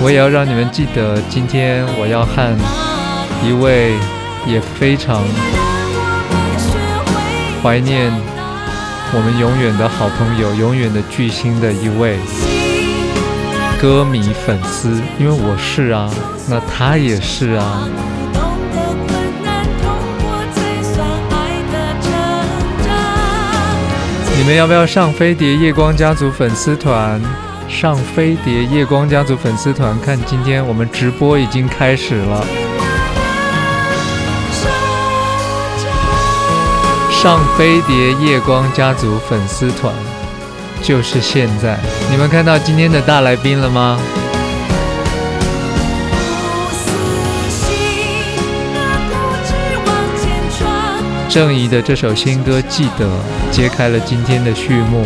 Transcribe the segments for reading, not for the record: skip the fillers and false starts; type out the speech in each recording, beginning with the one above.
我也要让你们记得，今天我要和一位也非常怀念我们永远的好朋友，永远的巨星的一位歌迷粉丝，因为我是啊，那他也是啊。你们要不要上飞碟夜光家族粉丝团？上飞碟夜光家族粉丝团，看今天我们直播已经开始了。上飞碟夜光家族粉丝团，就是现在。你们看到今天的大来宾了吗？郑怡的这首新歌《记得》揭开了今天的序幕。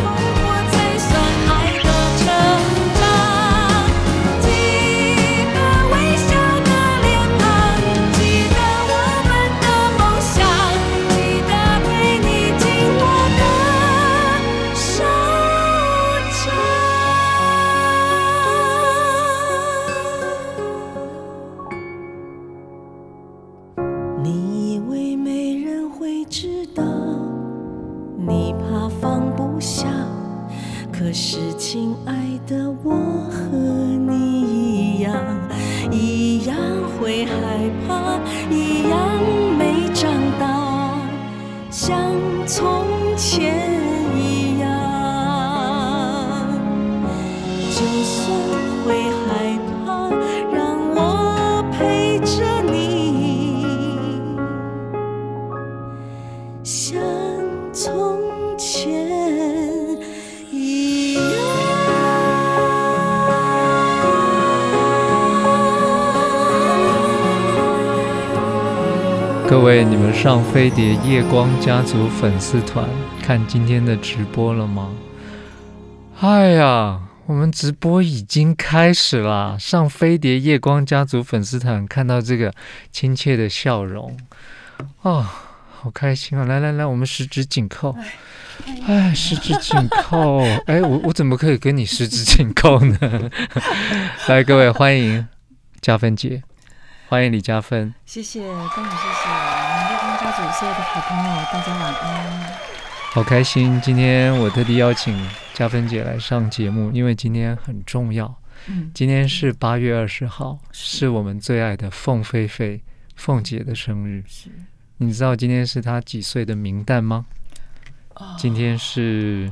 各位，你们上飞碟夜光家族粉丝团看今天的直播了吗？哎呀，我们直播已经开始了。上飞碟夜光家族粉丝团看到这个亲切的笑容，哦，好开心啊！来来来，我们十指紧扣。哎，十指紧扣。哎，我怎么可以跟你十指紧扣呢？来，各位欢迎嘉芬姐。欢迎李嘉芬， 谢谢张宇，谢谢我们夜光家族所有的好朋友，大家晚安。 好开心，今天我特地邀请嘉芬姐来上节目，因为今天很重要。今天是8月20号，是我们最爱的凤飞飞凤姐的生日。是，你知道今天是她几岁的冥诞吗？今天是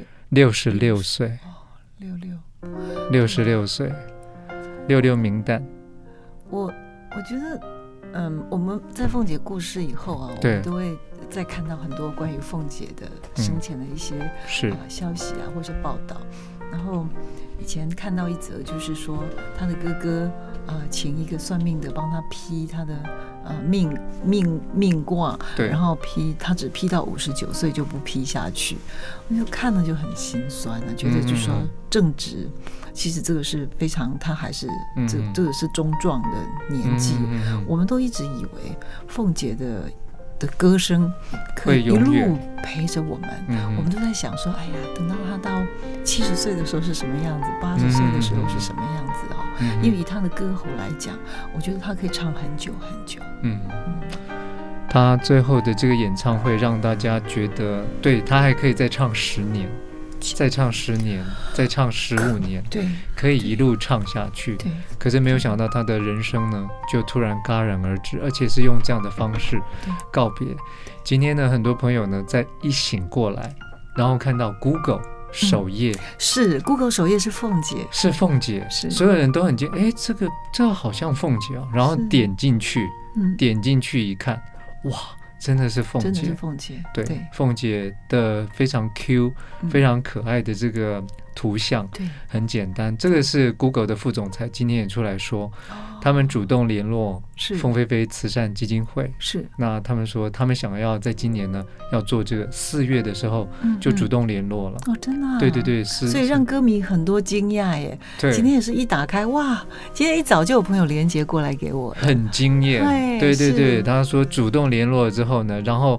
66岁。66岁，66冥诞。 我觉得，我们在凤姐故事以后啊，我们都会再看到很多关于凤姐的生前的一些消息啊，或者是报道。然后以前看到一则，就是说他的哥哥请一个算命的帮他批他的命卦，然后他只批到59岁就不批下去，我就看了就很心酸啊，觉得就是说正值。其实这个是非常，他还是这个是中壮的年纪，我们都一直以为凤姐的歌声可以一路陪着我们，我们都在想说，哎呀，等到她到70岁的时候是什么样子，80岁的时候是什么样子哦。因为以她的歌喉来讲，我觉得她可以唱很久很久。 她最后的这个演唱会让大家觉得，对，她还可以再唱10年。再唱10年，再唱15年，对，可以一路唱下去。对，可是没有想到他的人生呢，就突然戛然而止，而且是用这样的方式告别。今天呢，很多朋友呢，在一醒过来，然后看到 Google 首页， 是 Google 首页是凤姐， 是凤姐，是所有人都很惊，哎，这好像凤姐啊，然后点进去一看，哇！真的是凤姐， 真的是凤姐， 对，凤姐的非常 Q、非常可爱的这个图像，对，很简单。这个是 Google 的副总裁今天也出来说，他们主动联络凤飞飞慈善基金会，是。那他们说，他们想要在今年呢，要做这个4月的时候就主动联络了。 真的啊？ 对对对，是。 所以让歌迷很多惊讶耶。对。今天也是一打开，哇！今天一早就有朋友连结过来给我， 很惊艳。对对对，他说主动联络了之后呢，然后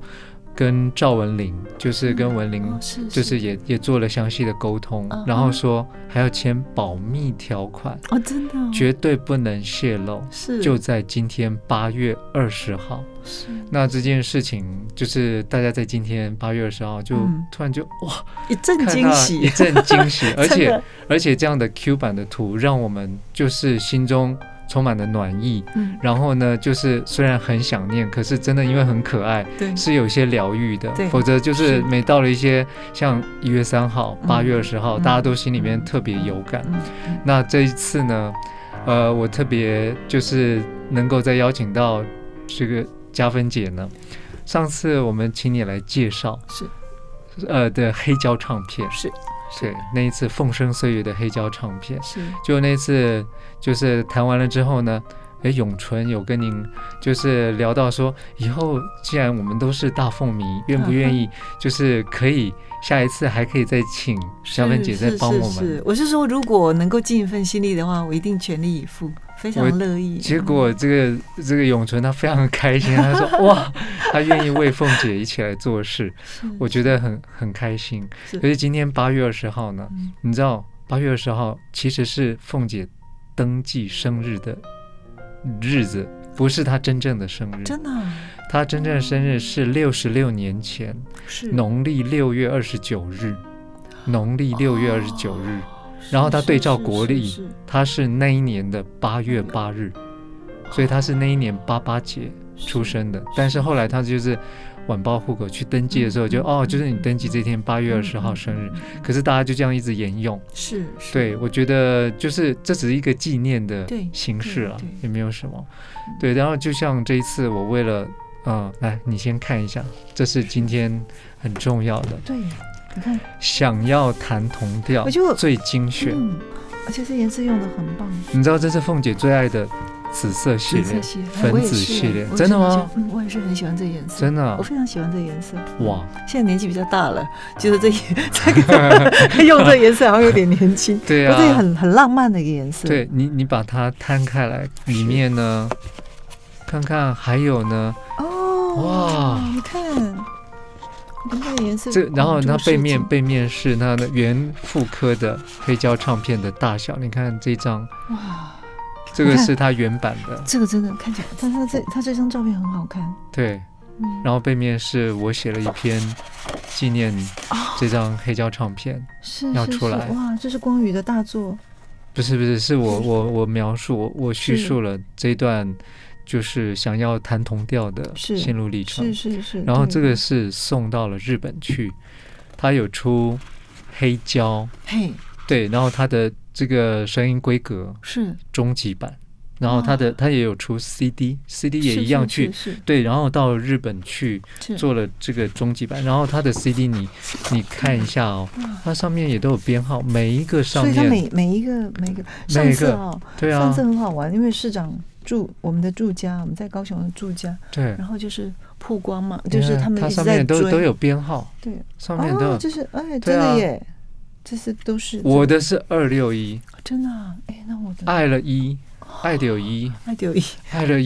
跟赵文玲，就是跟文玲，就是也做了详细的沟通，然后说还要签保密条款， 真的绝对不能泄露，就在今天8月20号。那这件事情就是大家在今天8月20号就突然就哇一阵惊喜， 一阵惊喜，而且这样的 Q 版的图让我们就是心中充满了暖意，然后呢就是虽然很想念，可是真的因为很可爱，是有一些疗愈的，否则就是每到了一些像1月3号、8月20号，大家都心里面特别有感。那这一次呢，我特别就是能够再邀请到这个嘉芬姐呢，上次我们请你来介绍的黑胶唱片，对，那一次风声岁月的黑胶唱片，就那次就是谈完了之后呢，永纯有跟您就是聊到说，以后既然我们都是大凤迷，愿不愿意就是可以下一次还可以再请嘉芬姐再帮我们？ 我是说，如果能够尽一份心力的话，我一定全力以赴，非常乐意。 结果这个永纯他非常开心，他说哇，他愿意为凤姐一起来做事，我觉得很开心。可是今天8月20号呢，你知道8月20号其实是凤姐登记生日的日子，不是她真正的生日。 真的？ 她真正的生日是66年前，农历6月29日，农历6月29日。然后他对照国历，他是那一年的8月8日，所以他是那一年88节出生的。但是后来他就是晚报户口去登记的时候就是你登记这天8月20号生日，可是大家就这样一直沿用。对，我觉得就是这只是一个纪念的形式啊，也没有什么。对，然后就像这一次我为了来你先看一下，这是今天很重要的。 对，你看， 想要弹同调最精选， 而且这颜色用的很棒。 你知道这是凤姐最爱的紫色系列，粉紫系列，真的吗？ 我也是很喜欢这颜色， 真的， 我非常喜欢这颜色。 哇， 现在年纪比较大了，觉得这个用这颜色好像有点年轻。 对啊， 这也很浪漫的一个颜色。 对，你把它摊开来，里面呢，看看还有呢。哇， 你看。这个颜色， 然后它背面是它的原复刻的黑胶唱片的大小，你看这张，哇，这个是它原版的， 这个真的看起来，它这张照片很好看， 对，然后背面是我写了一篇纪念这张黑胶唱片要出来， 哇，这是光宇的大作， 不是，是我描述我叙述了这段。就是想要弹同调的心路历程， 是。 然后这个是送到了日本去，他有出黑胶，对，然后他的这个声音规格是终极版，然后他也有出 CD 也一样去，对，然后到日本去做了这个终极版，然后他的 CD 你看一下哦，它上面也都有编号，每一个上面， 所以它每一个上次对啊， 上次很好玩，因为市长。我们的住家，我们在高雄的住家， 对， 然后就是曝光嘛，就是他们一直在追， 它上面都有编号， 对， 上面都有， 就是真的耶，这是都是我的是261， 真的那我的爱了1，爱的有1，爱了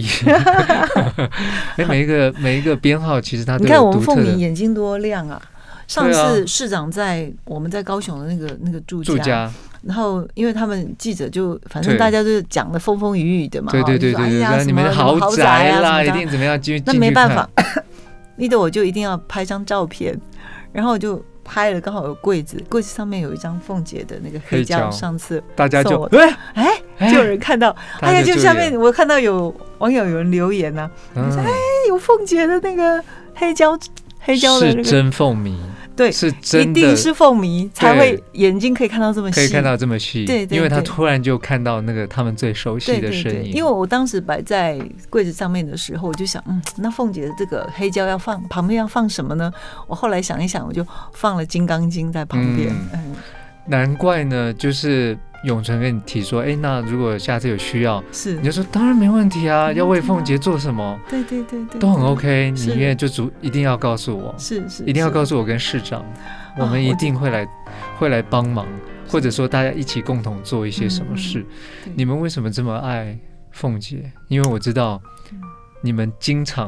1，每一个编号其实它都有独特的。 你看我们凤鸣眼睛多亮啊！上次市长我们在高雄的那个住家。然后，因为他们记者就反正大家都讲的风风雨雨的嘛， 对，你们豪宅啦，一定怎么样？ 那没办法，丽的我就一定要拍张照片，然后我就拍了，刚好有柜子上面有一张凤姐的那个黑胶，上次大家就就有人看到，就下面我看到有网友有人留言啊，说有凤姐的那个黑胶的那个是真凤迷。 对， 是真的， 一定是凤迷才会眼睛可以看到这么细， 可以看到这么细， 对， 因为他突然就看到那个他们最熟悉的身影。 因为我当时摆在柜子上面的时候，我就想，那凤姐的这个黑胶旁边要放什么呢？我后来想一想，我就放了《金刚经》在旁边。 难怪呢，就是永成跟你提说，那如果下次有需要，你就说当然没问题啊，要为凤姐做什么， 对， 都很 OK。你因为就一定要告诉我， 是， 一定要告诉我跟市长，我们一定会来帮忙，或者说大家一起共同做一些什么事。你们为什么这么爱凤姐？因为我知道你们经常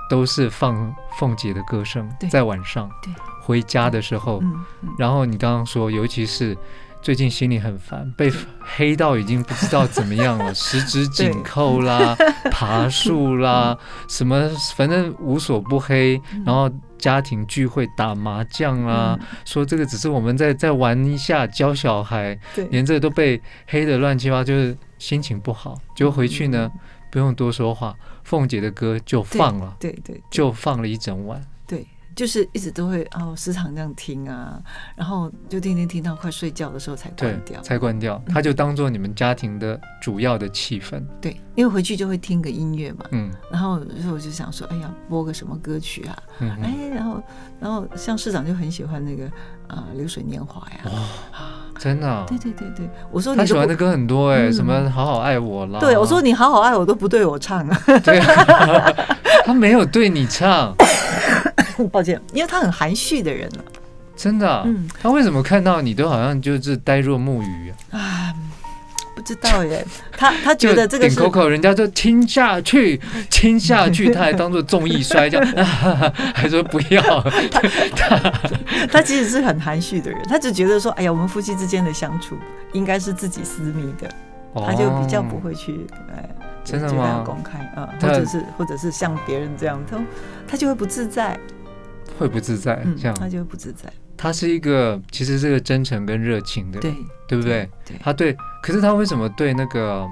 都是放凤姐的歌声，在晚上回家的时候，然后你刚刚说，尤其是最近心里很烦，被黑到已经不知道怎么样了，十指紧扣啦，爬树啦，什么反正无所不黑，然后家庭聚会打麻将啦，说这个只是我们在玩一下教小孩，连这个都被黑得乱七八糟，就是心情不好，就回去呢不用多说话，凤姐的歌就放了，对，就放了一整晚， 对。就是一直都会时常这样听啊，然后就听到快睡觉的时候才关掉，它就当做你们家庭的主要的气氛。 对，因为回去就会听个音乐嘛，然后我就想说，哎呀，播个什么歌曲啊，然后像市长就很喜欢那个流水年华呀， 真的啊？ 对，我说他喜欢的歌很多什么好好爱我啦， 对，我说你好好爱我都不对我唱啊， 对，他没有对你唱。 抱歉，因为他很含蓄的人了， 真的啊？他为什么看到你都好像就是呆若木鱼啊？不知道耶，他觉得这个是点口，人家就听下去，他还当做综艺摔跤，还说不要。 他其实是很含蓄的人，他只觉得说，哎呀，我们夫妻之间的相处应该是自己私密的，他就比较不会去真的吗？ 公开或者是像别人这样，他就会不自在。 会不自在，这样他就会不自在。 他是一个其实是个真诚跟热情的人，对不对？他对，可是他为什么对那个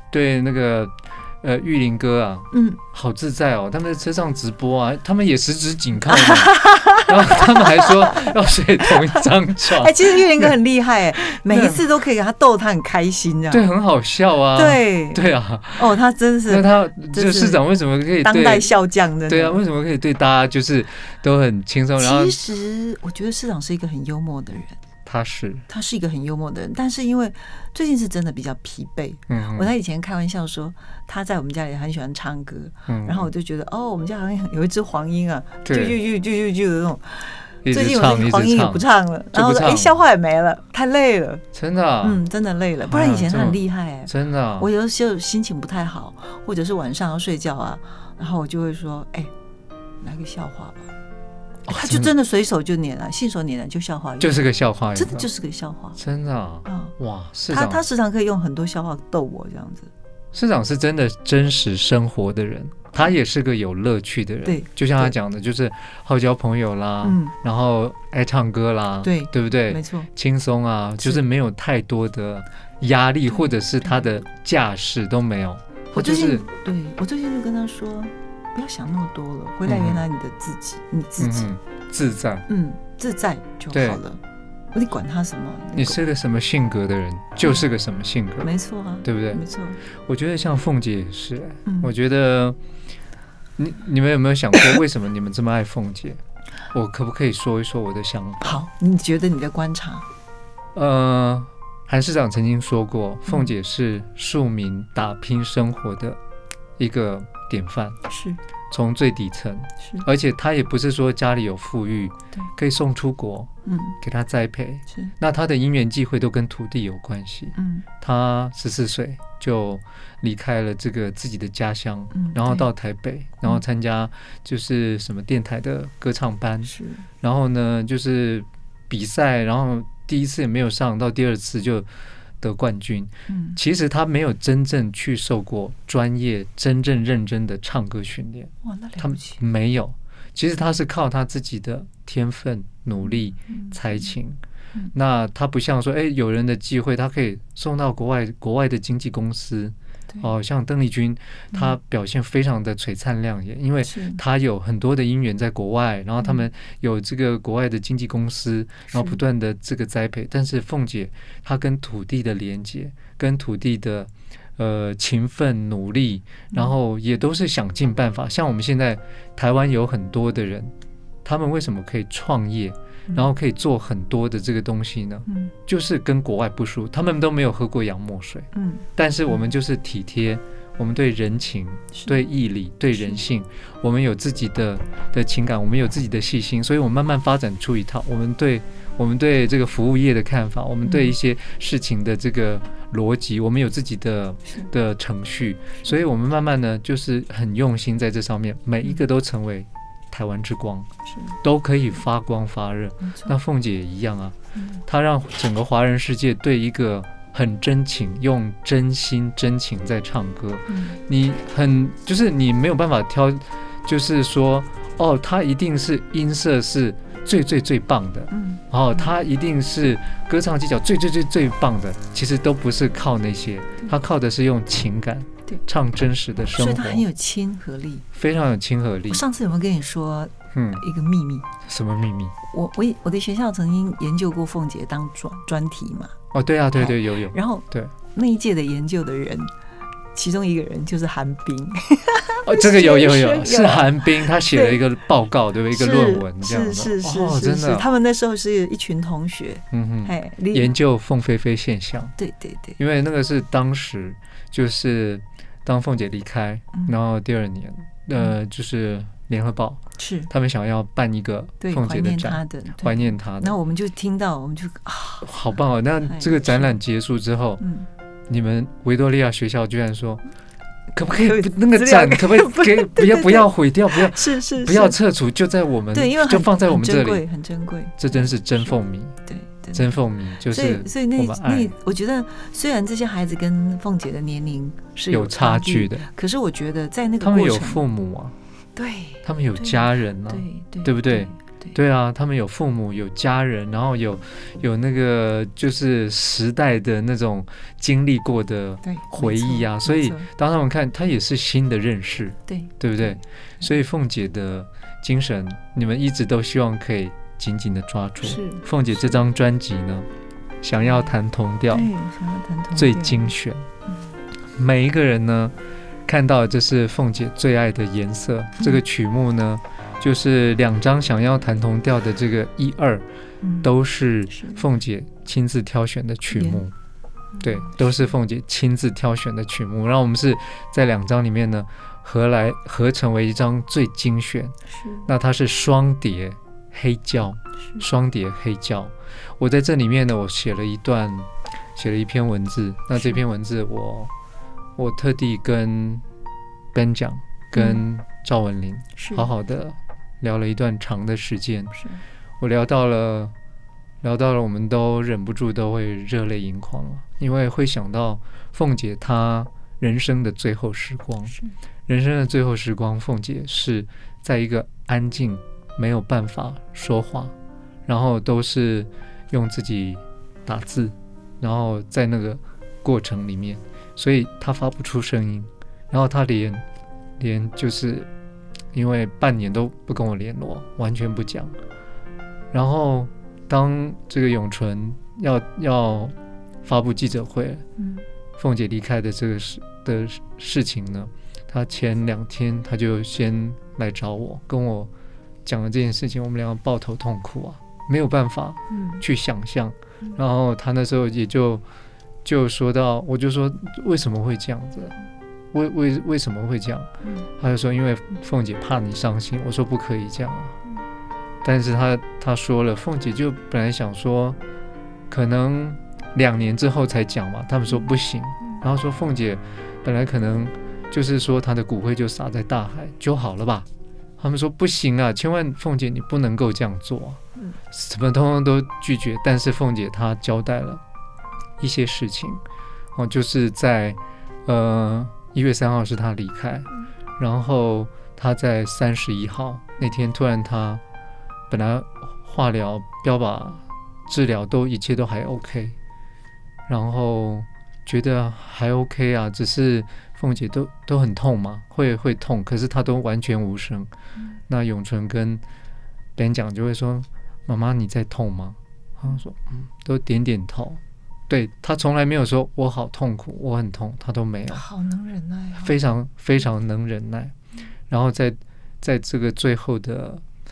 玉林哥啊，好自在哦！他们在车上直播啊，他们也十指紧靠的，然后他们还说要睡同一张床。 其实玉林哥很厉害每一次都可以给他逗他很开心，这样对，很好笑啊。对啊， 他真是， 那他就市长为什么可以当代笑将的？ 对啊，为什么可以对大家就是都很轻松？然后其实我觉得市长是一个很幽默的人。 他是一个很幽默的人，但是因为最近是真的比较疲惫。我在以前开玩笑说他在我们家里很喜欢唱歌，然后我就觉得我们家好像有一只黄莺啊，啾的那种。最近我黄莺也不唱了，然后说笑话也没了，太累了。 真的啊？ 真的累了。不然以前他很厉害真的啊。 我有时候心情不太好，或者是晚上要睡觉啊，然后我就会说来个笑话吧。他就真的随手就拈来，信手拈来就笑话， 就是个笑话， 真的就是个笑话， 真的啊！哇， 他时常可以用很多笑话逗我这样子。 市长是真的真实生活的人，他也是个有乐趣的人。对，就像他讲的，就是好交朋友啦，然后爱唱歌啦，对不对？ 没错， 轻松啊，就是没有太多的压力，或者是他的架势都没有。 我最近就跟他说，不要想那么多了，回来原来你的自己，你自己自在， 自在就好了。你管他什么？ 你是个什么性格的人，就是个什么性格， 没错啊， 对不对？ 没错。 我觉得像凤姐也是，我觉得你们有没有想过，为什么你们这么爱凤姐？我可不可以说一说我的想法？ 好，你觉得你的观察？ 韩市长曾经说过，凤姐是庶民打拼生活的一个典范， 是从最底层，而且他也不是说家里有富裕，可以送出国，给他栽培。那他的因缘际会都跟土地有关系。他14岁就离开了这个自己的家乡，然后到台北，然后参加就是什么电台的歌唱班，然后呢就是比赛，然后第一次也没有上，到第二次就得冠军。其实他没有真正去受过专业真正认真的唱歌训练，他没有。其实他是靠他自己的天分努力才情。那他不像说有人的机会他可以送到国外的经纪公司，像邓丽君她表现非常的璀璨亮眼，因为她有很多的因缘在国外，然后他们有这个国外的经纪公司，然后不断的这个栽培。但是凤姐她跟土地的连结，跟土地的勤奋努力，然后也都是想尽办法。像我们现在台湾有很多的人，他们为什么可以创业？ 然后可以做很多的这个东西呢，就是跟国外不输，他们都没有喝过洋墨水，但是我们就是体贴，我们对人情、对义理、对人性，我们有自己的情感，我们有自己的细心，所以我们慢慢发展出一套我们对这个服务业的看法，我们对一些事情的这个逻辑，我们有自己的程序，所以我们慢慢呢就是很用心在这上面，每一个都成为台湾之光，都可以发光发热。那凤姐也一样啊，她让整个华人世界对一个很真情，用真心真情在唱歌，就是你没有办法挑，就是说哦，他一定是音色是最棒的，他一定是歌唱技巧最棒的，其实都不是靠那些，他靠的是用情感唱真实的生活， 所以他很有亲和力， 非常有亲和力。 我上次有没有跟你说一个秘密？ 什么秘密？ 我的学校曾经研究过凤姐当专题嘛。 哦，对啊，对，有。 然后对那一届的研究的人，其中一个人就是韩冰。 哦，这个有，是韩冰，他写了一个报告，对不对？一个论文这样子。 是，真的。他们那时候是一群同学， 研究凤飞飞现象。 对。 因为那个是当时就是当凤姐离开，然后第2年，就是联合报是他们想要办一个凤姐的展，怀念她的。 那我们就听到，我们就好棒哦！那这个展览结束之后，你们维多利亚学校居然说，可不可以那个展可不可以不要毁掉，不要撤除，就在我们就放在我们这里， 很珍贵。 这真是真凤迷， 对。 真凤迷就是所以我觉得虽然这些孩子跟凤姐的年龄是有差距的， 可是我觉得在那个他们有父母啊， 对， 他们有家人啊，对不对？对啊，他们有父母有家人，然后有那个就是时代的那种经历过的回忆啊，所以当他们看，他也是新的认识，对不对？所以凤姐的精神，你们一直都希望可以紧紧的抓住。凤姐这张专辑呢，想要弹同调，最精选，每一个人呢看到这是凤姐最爱的颜色，这个曲目呢。就是2张想要弹同调的这个1、2，都是凤姐亲自挑选的曲目，对，都是凤姐亲自挑选的曲目。然后我们是在2张里面呢合成为一张最精选。那它是双碟黑胶，我在这里面呢，我写了一篇文字。那这篇文字我特地跟 Ben 讲，跟赵文林好好的聊了一段长的时间，我聊到了我们都忍不住都会热泪盈眶了，因为会想到凤姐她人生的最后时光，凤姐是在一个安静没有办法说话，然后都是用自己打字，然后在那个过程里面，所以她发不出声音，然后她连就是因为半年都不跟我联络，完全不讲。然后当这个永淳要发布记者会，凤姐离开的这个事情呢，她前2天她就先来找我，跟我讲了这件事情，我们两个抱头痛哭啊，没有办法去想象。然后她那时候也就说到，我就说为什么会这样子？为什么会这样？他就说因为凤姐怕你伤心。我说不可以这样啊。但是他说了，凤姐就本来想说可能2年之后才讲嘛，他们说不行。然后说凤姐本来可能就是说她的骨灰就撒在大海就好了吧。他们说不行啊，千万凤姐你不能够这样做啊，什么通通都拒绝。但是凤姐她交代了一些事情，就是在1月3号是他离开，然后他在31号那天突然他本来化疗标靶治疗一切都还 OK， 然后觉得还 OK 啊，只是凤姐都很痛嘛，会痛，可是他都完全无声。那永淳跟别人讲就会说，妈妈你在痛吗？他说都点点头。对，他从来没有说我好痛苦，我很痛，他都没有。 好能忍耐啊， 非常非常能忍耐。然后在这个最后的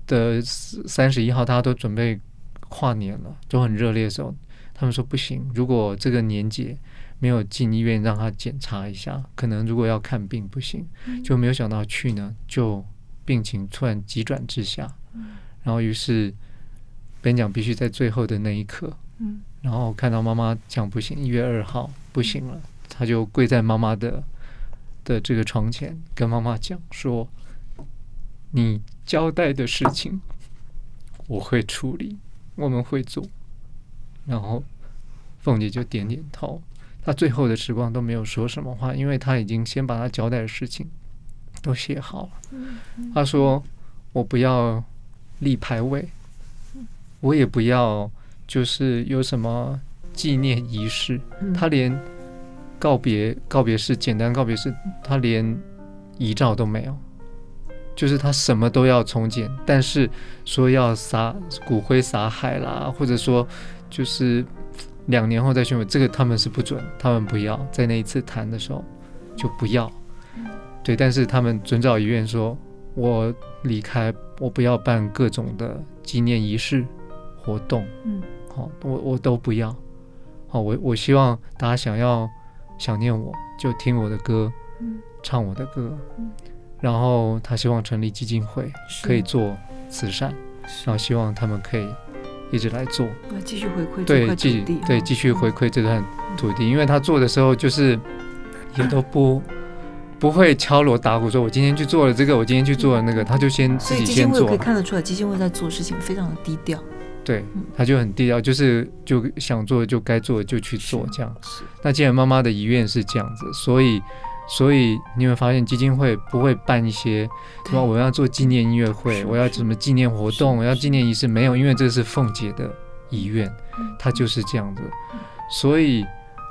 的31号，大家都准备跨年了，都很热烈的时候，他们说不行，如果这个年节没有进医院让他检查一下，可能如果要看病不行，就没有想到去呢，就病情突然急转直下，然后于是边讲必须在最后的那一刻，然后看到妈妈讲不行，1月2号不行了，他就跪在妈妈的这个床前，跟妈妈讲说，你交代的事情我会处理，我们会做。然后凤姐就点点头，她最后的时光都没有说什么话，因为她已经先把她交代的事情都写好了。她说我不要立牌位，我也不要就是有什么纪念仪式，她连告别式，简单告别式，她连遗照都没有，就是他什么都要重建，但是说要撒骨灰撒海啦，或者说就是2年后再宣布，这个他们是不准，他们不要，在那一次谈的时候就不要。对，但是他们遵照遗愿说，我离开，我不要办各种的纪念仪式活动，我都不要。我希望大家想念我，就听我的歌，唱我的歌。然后他希望成立基金会，可以做慈善，然后希望他们可以一直来做， 继续回馈这块土地， 对，继续回馈这段土地。因为他做的时候，就是也都不会敲锣打鼓说，我今天去做了这个，我今天去做了那个，他就先自己先做。 所以基金会可以看得出来，基金会在做事情非常的低调。 对，他就很低调，就想做就该做就去做这样。那既然妈妈的遗愿是这样子，所以你会发现基金会不会办一些什么我要做纪念音乐会，我要什么纪念活动，我要纪念仪式，没有，因为这是凤姐的遗愿，她就是这样子。所以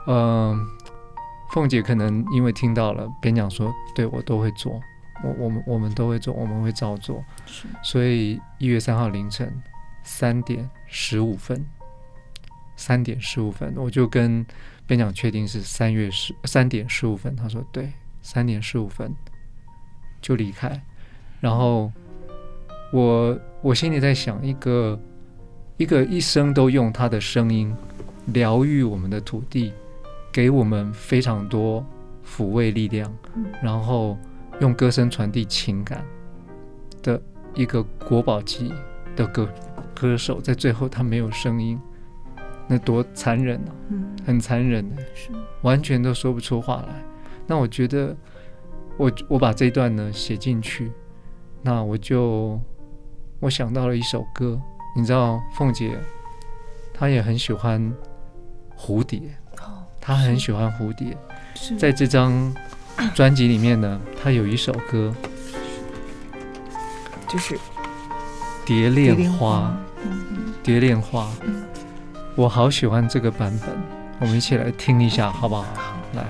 凤姐可能因为听到了边讲说，对，我都会做，我们都会做，我们会照做。所以1月3号凌晨3点15分，我就跟边讲确定是3点15分，他说对，3点15分就离开。然后我心里在想，一个一生都用他的声音疗愈我们的土地，给我们非常多抚慰力量，然后用歌声传递情感的一个国宝级的歌手，在最后他没有声音，那多残忍啊！很残忍的，完全都说不出话来。那我觉得我把这一段呢写进去，那我想到了一首歌，你知道凤姐她也很喜欢蝴蝶，她很喜欢蝴蝶，在这张专辑里面呢，她有一首歌就是蝶恋花，蝶恋花，我好喜欢这个版本，我们一起来听一下好不好？来，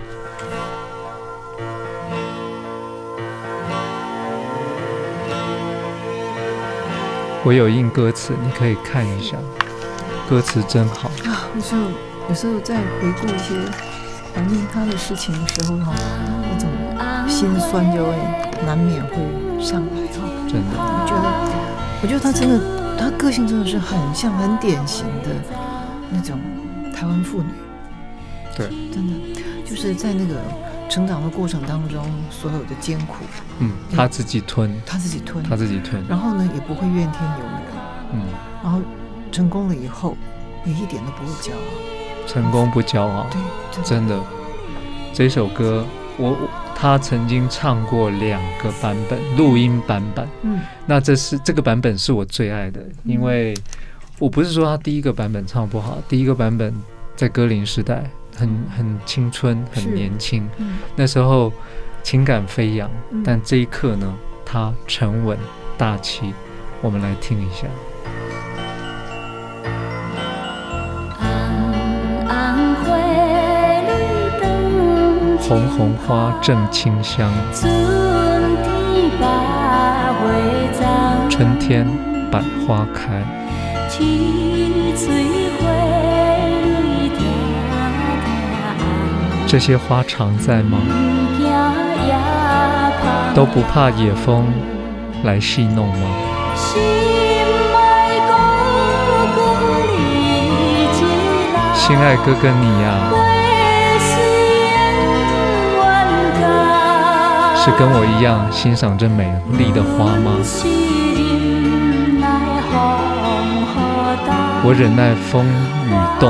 我有印歌词，你可以看一下，歌词真好啊！有时候在回顾一些怀念他的事情的时候那种心酸就会难免会上来真的， 我觉得他真的，他个性真的是很典型的那种台湾妇女。 对， 真的就是在那个成长的过程当中，所有的艰苦， 他自己吞， 然后呢，也不会怨天尤人，然后成功了以后，也一点都不会骄傲， 成功不骄傲， 对， 真的。这首歌他曾经唱过2个版本，录音版本，那这个版本是我最爱的，因为我不是说他第一个版本唱不好，第一个版本在歌林时代很青春，很年轻，那时候情感飞扬，但这一刻呢，他沉稳大气，我们来听一下。红红花正清香，春天百花开，这些花常在吗？都不怕野风来戏弄吗？ 心爱哥哥你呀，是跟我一样欣赏这美丽的花吗？我忍耐风雨冻，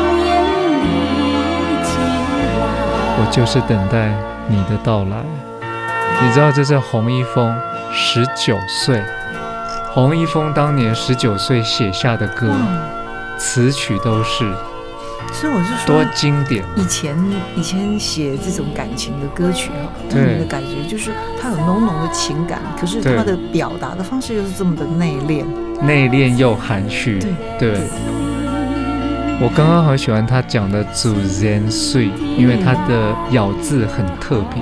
我就是等待你的到来。你知道这是洪一峰19岁，洪一峰当年19岁写下的歌，词曲都是。 所以我是说， 多经典！ 以前写这种感情的歌曲给你的感觉就是它有浓浓的情感，可是它的表达的方式又是这么的内敛又含蓄。对，我刚刚很喜欢他讲的自然水，因为他的咬字很特别。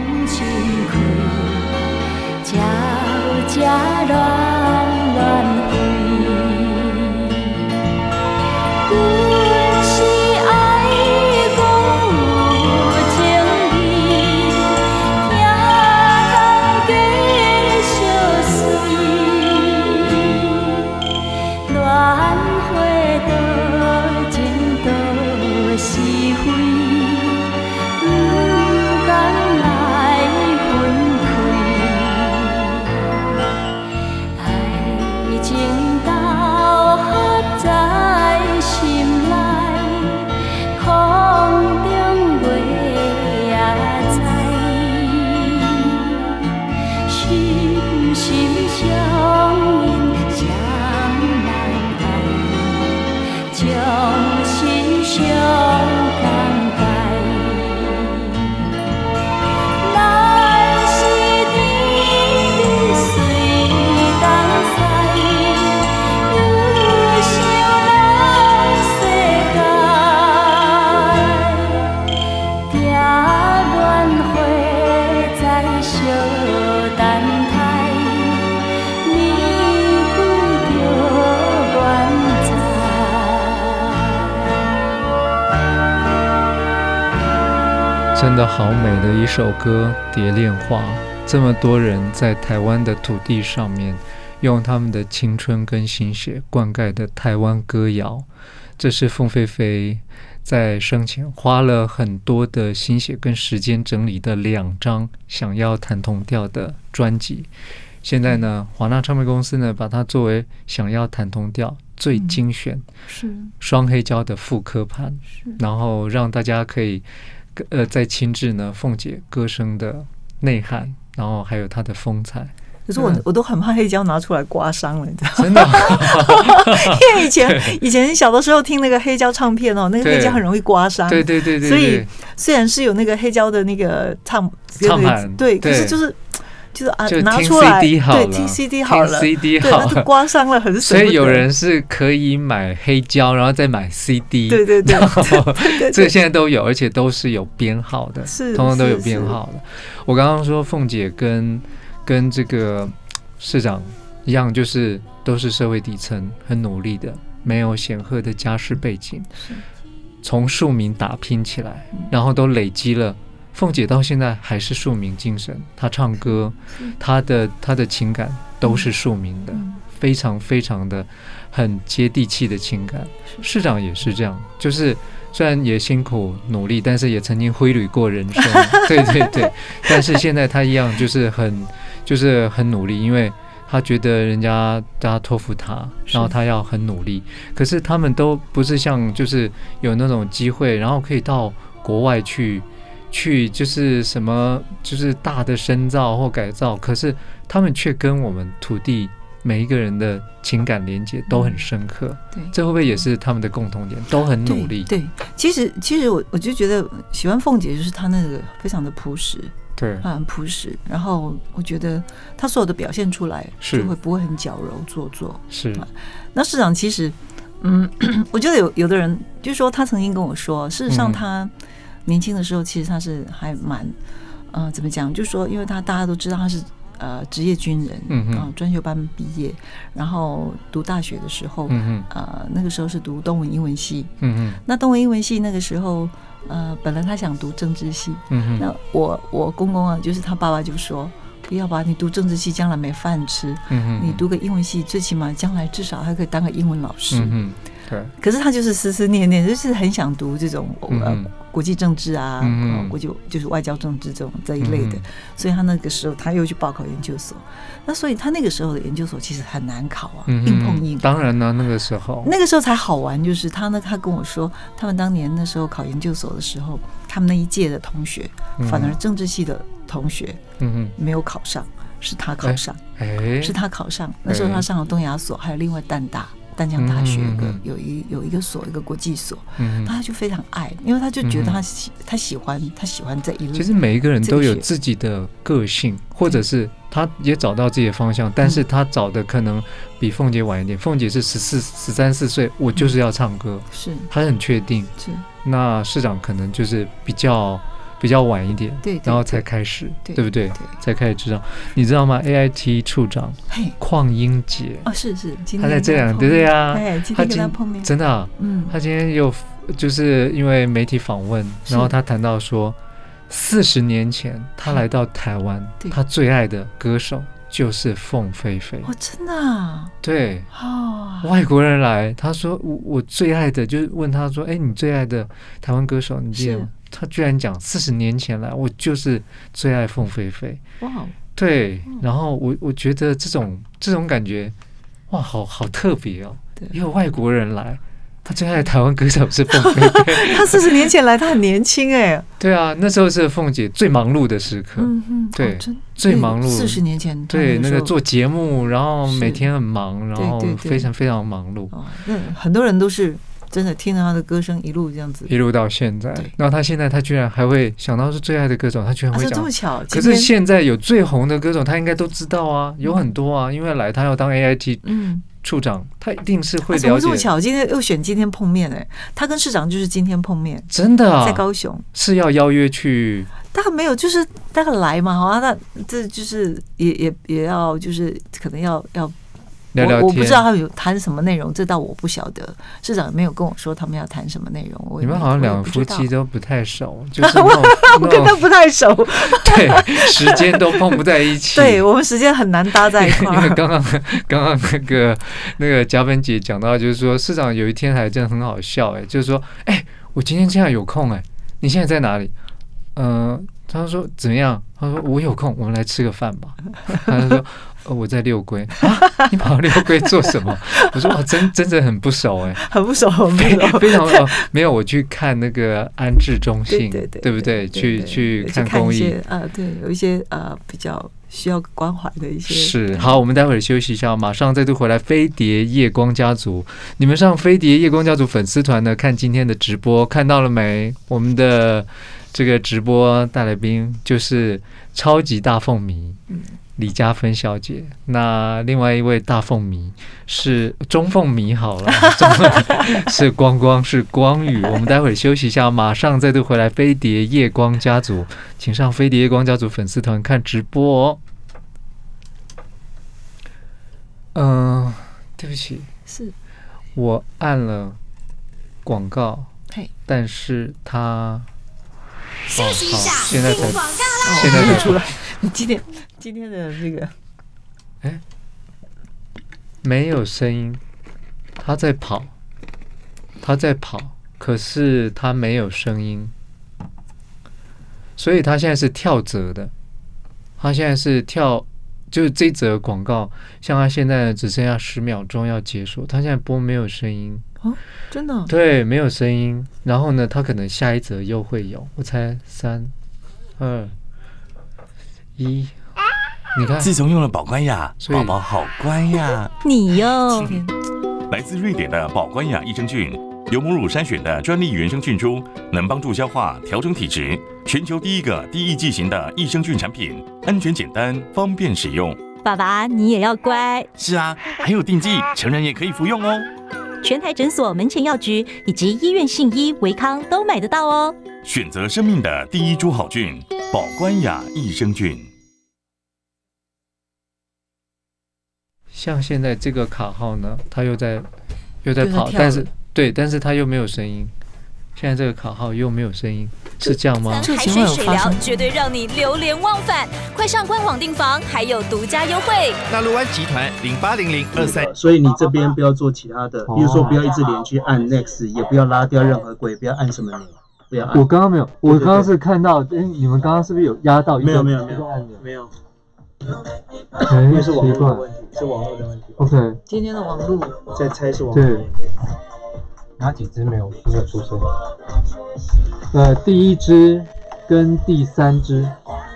真的好美的一首歌《蝶恋花》，这么多人在台湾的土地上面用他们的青春跟心血灌溉的台湾歌谣，这是凤飞飞在生前花了很多的心血跟时间整理的2张想要弹同调的专辑。现在呢，华纳唱片公司呢把它作为想要弹同调最精选双黑胶的复刻盘，然后让大家可以再亲自呢凤姐歌声的内涵，然后还有她的风采。 可是我都很怕黑胶拿出来刮伤了，你知道吗？ 真的因为以前小的时候听那个黑胶唱片那个黑胶很容易刮伤。 对， 所以虽然是有那个黑胶的那个唱盘， 对，可是就是就拿出来， 听 CD 好了， 对，听 CD 好了， 对， 那就刮伤了，很舍不得。 所以有人是可以买黑胶，然后再买 CD， 对， 然后这个现在都有，而且都是有编号的，通通都有编号的。我刚刚说凤姐跟这个市长一样，就是都是社会底层，很努力的，没有显赫的家世背景，从庶民打拼起来，然后都累积了。凤姐到现在还是庶民精神，她唱歌，她的情感都是庶民的，非常非常的很接地气的情感。市长也是这样，就是虽然也辛苦努力，但是也曾经挥旅过人生，对，但是现在他一样就是很努力，因为他觉得大家托付他，然后他要很努力。可是他们都不是像就是有那种机会，然后可以到国外去就是什么就是大的深造或改造，可是他们却跟我们土地每一个人的情感连接都很深刻。对，这会不会也是他们的共同点？都很努力。 对，其实我就觉得喜欢凤姐就是她那个非常的朴实。 对， 很朴实。然后我觉得她所有的表现出来就不会很矫揉做作。 是。 那市长其实我觉得有的人就是说，他曾经跟我说，事实上他年轻的时候其实他是还蛮怎么讲，就是说因为大家都知道他是职业军人，专修班毕业，然后读大学的时候那个时候是读东文英文系，那东文英文系那个时候本来他想读政治系，那我公公就是他爸爸就说不要吧，你读政治系将来没饭吃，你读个英文系，最起码将来至少还可以当个英文老师。 对。 可是他就是思思念念，就是很想读这种国际政治啊，国际就是外交政治这一类的，所以他那个时候他又去报考研究所。那所以他那个时候的研究所其实很难考啊，硬碰硬。 当然呢，那个时候才好玩，就是他跟我说，他们当年那时候考研究所的时候，他们那一届的同学，反而政治系的同学没有考上，是他考上，是他考上。那时候他上了东亚所，还有另外淡江大学有一个所，一个国际所，他就非常爱，因为他就觉得他喜欢这一路。 其实每一个人都有自己的个性，或者是他也找到自己的方向，但是他找的可能比凤姐晚一点。凤姐是13、14岁，我就是要唱歌，是他很确定。是那市长可能就是比较晚一点，对，然后才开始，对不对？才开始知道，你知道吗 ？AIT 处长邝英杰是， 他在这两对啊， 今天跟他碰面， 真的啊，他今天又就是因为媒体访问，然后他谈到说，40年前他来到台湾，他最爱的歌手就是凤飞飞。 真的啊？ 对，外国人来，他说我最爱的，就是问他说，你最爱的台湾歌手，你记得吗？他居然讲40年前来，我就是最爱凤飞飞。哇，对，然后我觉得这种感觉，哇，好特别哦。因为外国人来，他最爱的台湾歌手是凤飞飞。 他40年前来，他很年轻哎。 对啊，那时候是凤姐最忙碌的时刻。对，最忙碌。 40年前， 对，那个做节目，然后每天很忙，然后非常非常忙碌。 那很多人都是。真的听着他的歌声一路这样子， 一路到现在。然后他现在居然还会想到是最爱的歌手，他居然会讲。 这么巧。 可是现在有最红的歌手，他应该都知道啊，有很多啊。因为来他要当 AIT 处长，他一定是会了解。怎么这么巧？今天又选今天碰面他跟市长就是今天碰面， 真的啊， 在高雄是要邀约去。 大概没有，就是大概来嘛，好像那这就是也要就是可能要。 聊聊天， 我不知道他们有谈什么内容，这倒我不晓得。市长也没有跟我说他们要谈什么内容。 你们好像两夫妻都不太熟，就是我跟他不太熟， 对，时间都碰不在一起。 对，我们时间很难搭在一块。 因为刚刚那个嘉芬姐讲到，就是说市长有一天还真的很好笑，就是说，我今天这样有空，你现在在哪里？他说怎么样？他说我有空，我们来吃个饭吧。他就说我在六龟啊，你跑到六龟做什么？我说真的很不熟很不熟， 非常没有。我去看那个安置中心，对不对？去看公益对，有一些比较需要关怀的一些。 是好，我们待会儿休息一下，马上再度回来。飞碟夜光家族，你们上飞碟夜光家族粉丝团呢，看今天的直播，看到了没？我们的这个直播大来宾就是超级大凤迷李嘉芬小姐，那另外一位大凤迷是中凤迷好了，是光是光宇。我们待会儿休息一下，马上再度回来。飞碟夜光家族，请上飞碟夜光家族粉丝团看直播对不起， 是我按了广告，但是他休息一下， 现在才广告啦， 现在才出来。你今天的这个， 没有声音，他在跑，可是他没有声音，所以他现在是跳则的，他现在是跳，就是这则广告，像他现在只剩下10秒钟要结束，他现在播没有声音。 真的？ 对，没有声音。然后呢，他可能下一则又会有，我猜3、2、1，你看， 自从用了宝冠雅，宝宝好乖呀。 你哟， 来自瑞典的宝冠雅益生菌，由母乳筛选的专利原生菌株，能帮助消化、调整体质，全球第一个低抑剂型的益生菌产品，安全简单，方便使用。 爸爸，你也要乖。 是啊，还有定剂，成人也可以服用哦。 全台诊所、门前药局以及医院信医、维康都买得到哦。 选择生命的第一株好菌，宝冠雅益生菌。 像现在这个卡号呢，它又在跑，但是他又没有声音， 现在这个卡号又没有声音，是这样吗？ 海水水疗绝对让你流连忘返，快上官网订房，还有独家优惠。 大陆湾集团080023。 所以你这边不要做其他的，比如说不要一直连去按 next， 也不要拉掉任何轨，不要按什么钮，不要按。 我刚刚没有，我刚刚是看到，你们刚刚是不是有压到一个按钮？ 没有。 因为是网络的问题，是网络的问题。 OK， 今天的网路在猜是网络的问题。 哪几只没有出声？第一只跟第三只，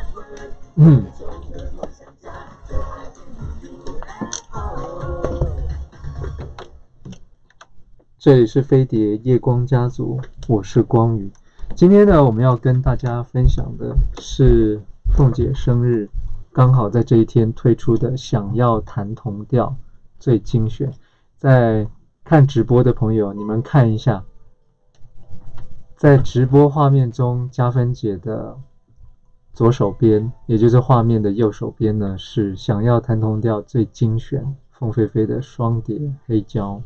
这里是飞碟夜光家族，我是光宇。今天呢，我们要跟大家分享的是凤姐生日，刚好在这一天推出的《想要弹同调》最精选。在看直播的朋友，你们看一下，在直播画面中，嘉芬姐的左手边，也就是画面的右手边呢，是《想要弹同调》最精选凤飞飞的双碟黑胶。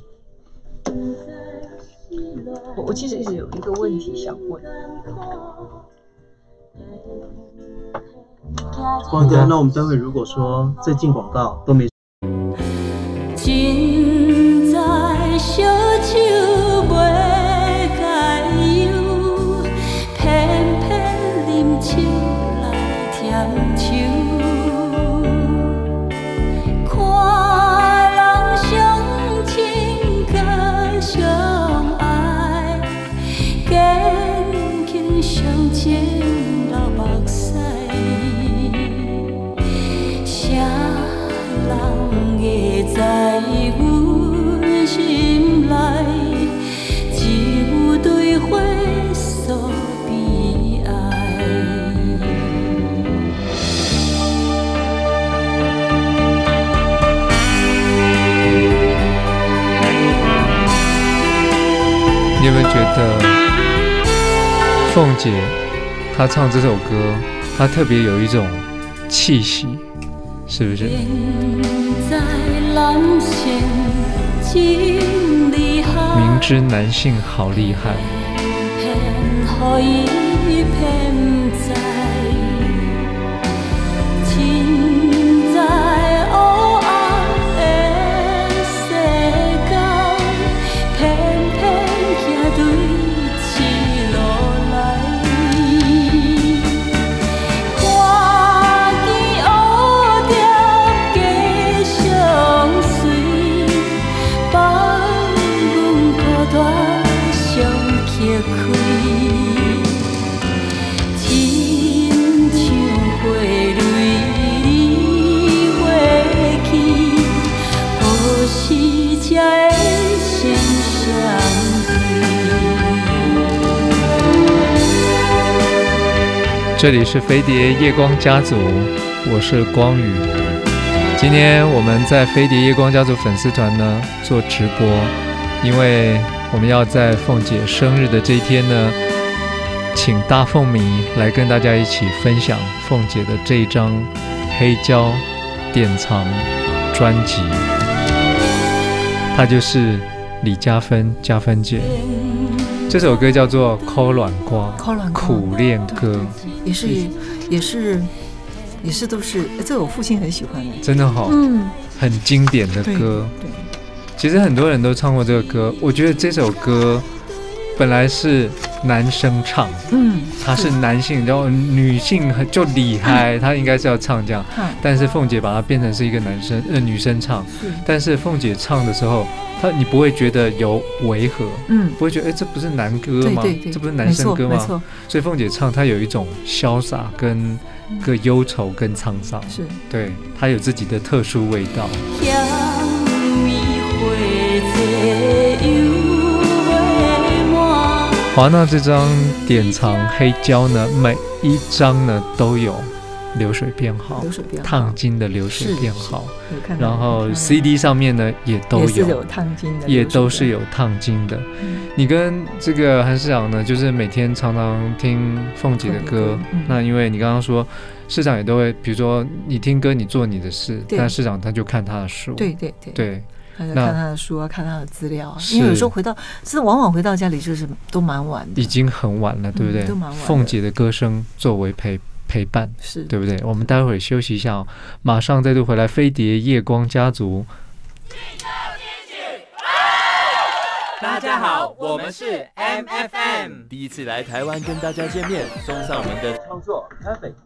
我其实一直有一个问题想问。 光哥，那我们待会如果说在进广告都没。 真在小手袂解忧，偏偏啉酒来添愁。看人相亲甲相爱，紧紧相牵流目屎。啥人会知阮心内只有对花诉悲哀？ 你有没有觉得凤姐她唱这首歌，她特别有一种气息，是不是？明知男性好厉害，这里是飞碟夜光家族，我是光宇。今天我们在飞碟夜光家族粉丝团呢做直播，因为我们要在凤姐生日的这一天呢，请大凤迷来跟大家一起分享凤姐的这一张黑胶典藏专辑，它就是李嘉芬嘉芬姐。这首歌叫做《抠卵瓜》，苦恋歌， 也是都是，这我父亲很喜欢的， 真的好，很经典的歌。对，其实很多人都唱过这个歌。我觉得这首歌本来是男生唱，他是男性，然后女性就厉害，他应该是要唱这样，但是凤姐把它变成是一个女生唱，但是凤姐唱的时候，你不会觉得有违和，不会觉得这不是男歌吗？这不是男生歌吗？所以凤姐唱，她有一种潇洒跟个忧愁跟沧桑，是对，她有自己的特殊味道。华纳这张典藏黑胶呢，每一张呢都有流水编号，烫金的流水编号，然后 CD 上面呢也都有烫金的， 也都是有烫金的。你跟这个韩市长呢，就是每天常常听凤姐的歌，那因为你刚刚说市长也都会，比如说你听歌你做你的事，但市长他就看他的书，对， 看他的书啊，看他的资料啊，因为有时候往往回到家里就是都蛮晚的， 已经很晚了，对不对？ 都蛮晚的。 凤姐的歌声作为陪伴， 是对不对？我们待会儿休息一下，马上再度回来。飞碟夜光家族， 大家好，我们是 MFM， 第一次来台湾跟大家见面，送上我们的创作咖啡。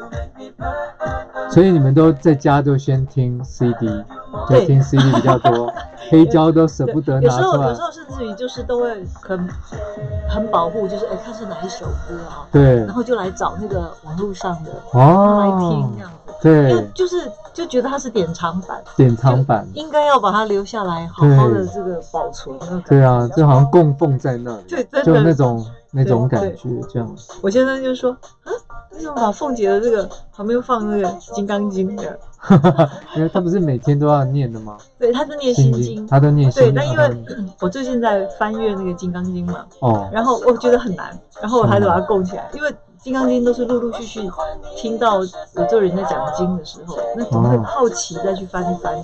所以你们都在家就先听 CD， 就听 CD 比较多，黑胶都舍不得拿出来。 有时候甚至于就是都会很保护，就是看是哪一首歌啊， 对， 然后就来找那个网络上的来听这样子， 对， 就觉得它是典藏版，应该要把它留下来，好好的这个保存。 对啊，就好像供奉在那里， 对，真的就那种感觉这样。 我先生就说为什么把凤姐的这个旁边放那个《金刚经》的？ 因为他不是每天都要念的吗？ 对，他是念心经， 他都念心经。 对，那因为我最近在翻阅那个《金刚经》嘛，然后我觉得很难，然后我还得把它供起来，因为《金刚经》都是陆陆续续听到有这人在讲经的时候，那总会好奇再去翻一翻。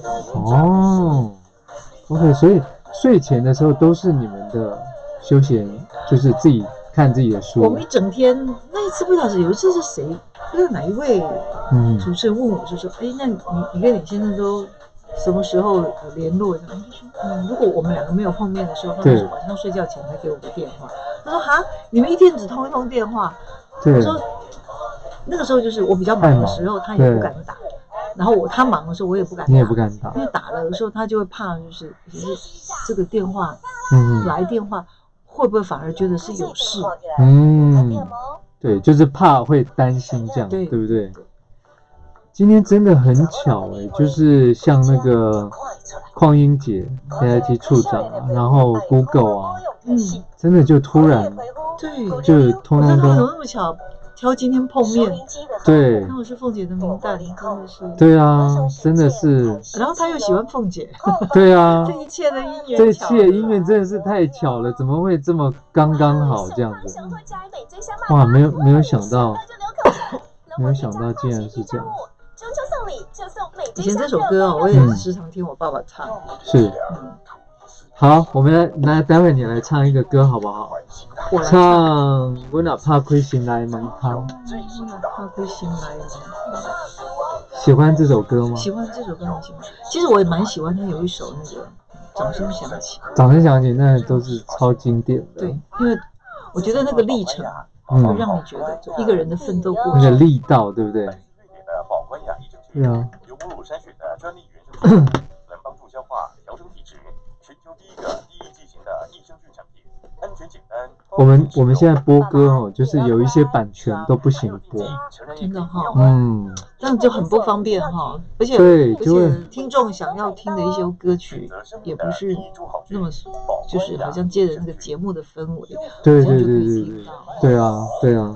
OK， 所以睡前的时候都是你们的休闲，就是自己看自己的书。 我们一整天，那一次不晓得有一次是谁，不知道哪一位主持人问我，就说：“那你跟李先生都什么时候联络？”然后就说：“如果我们两个没有碰面的时候，他们是晚上睡觉前才给我个电话。”他说：“哈，你们一天只通一通电话？”我说：“那个时候就是我比较忙的时候，他也不敢打。然后他忙的时候，我也不敢打。你也不敢打，因为打了的时候他就会怕，就是这个电话，来电话。”会不会反而觉得是有事？对，就是怕会担心这样，对不对？今天真的很巧就是像那个邝英杰 AIT 处长然后 Google 啊，真的就突然，对，就通通都怎么那么巧？挑今天碰面，对，那我是凤姐的名单，真的是，对啊，真的是。然后他又喜欢凤姐，对啊，这一切的姻缘，这一切姻缘真的是太巧了，怎么会这么刚刚好这样子？哇，没有想到，没有想到竟然是这样。以前这首歌我也时常听我爸爸唱，是。好，我们来，待会你来唱一个歌好不好？唱《我哪怕亏心来门汤》。怕亏心来门汤。喜欢这首歌吗？喜欢这首歌，很喜欢。其实我也蛮喜欢他有一首那个《掌声响起》。掌声响起，那都是超经典的。对，因为我觉得那个历程会让你觉得一个人的奋斗过程，那个力道，对不对？对啊。由母乳筛选的专利原生能帮助消化、调整体质。全球第一剂型的益生菌产品，安全简单。我们现在播歌就是有一些版权都不行播，真的哈，这样就很不方便哈，而且听众想要听的一些歌曲也不是那么，就是好像借着那个节目的氛围，对啊。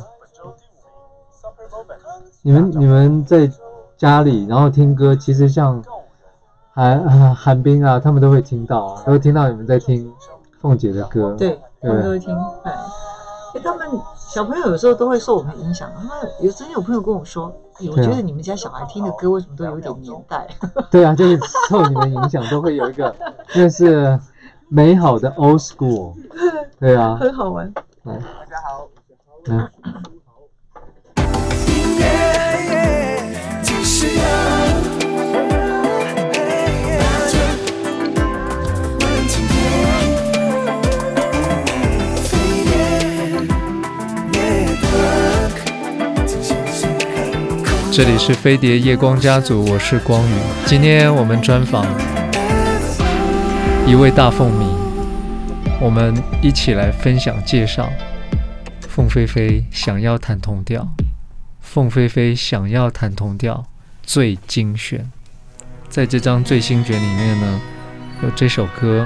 你们在家里然后听歌，其实像。韩冰啊，他们都会听到啊，都会听到你们在听凤姐的歌，对，他们都会听。他们小朋友有时候都会受我们影响。他们曾经有朋友跟我说，我觉得你们家小孩听的歌为什么都有点年代？对啊，就是受你们影响，都会有一个那是美好的 old school。对啊，很好玩。大家好，这里是飞碟夜光家族，我是光宇。今天我们专访一位大凤迷，我们一起来分享介绍凤飞飞想要弹同调，凤飞飞想要弹同调最精选。在这张最新卷里面呢，有这首歌，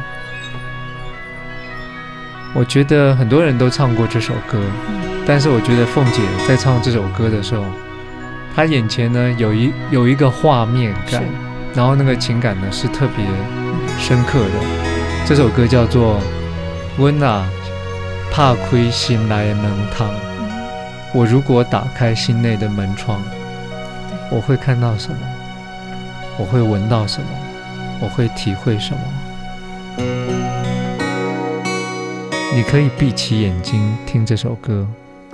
我觉得很多人都唱过这首歌，但是我觉得凤姐在唱这首歌的时候，他眼前呢有一个画面感，然后那个情感呢是特别深刻的。这首歌叫做《我哪怕开心来门窗》。我如果打开心内的门窗，我会看到什么？我会闻到什么？我会体会什么？ 你可以闭起眼睛听这首歌。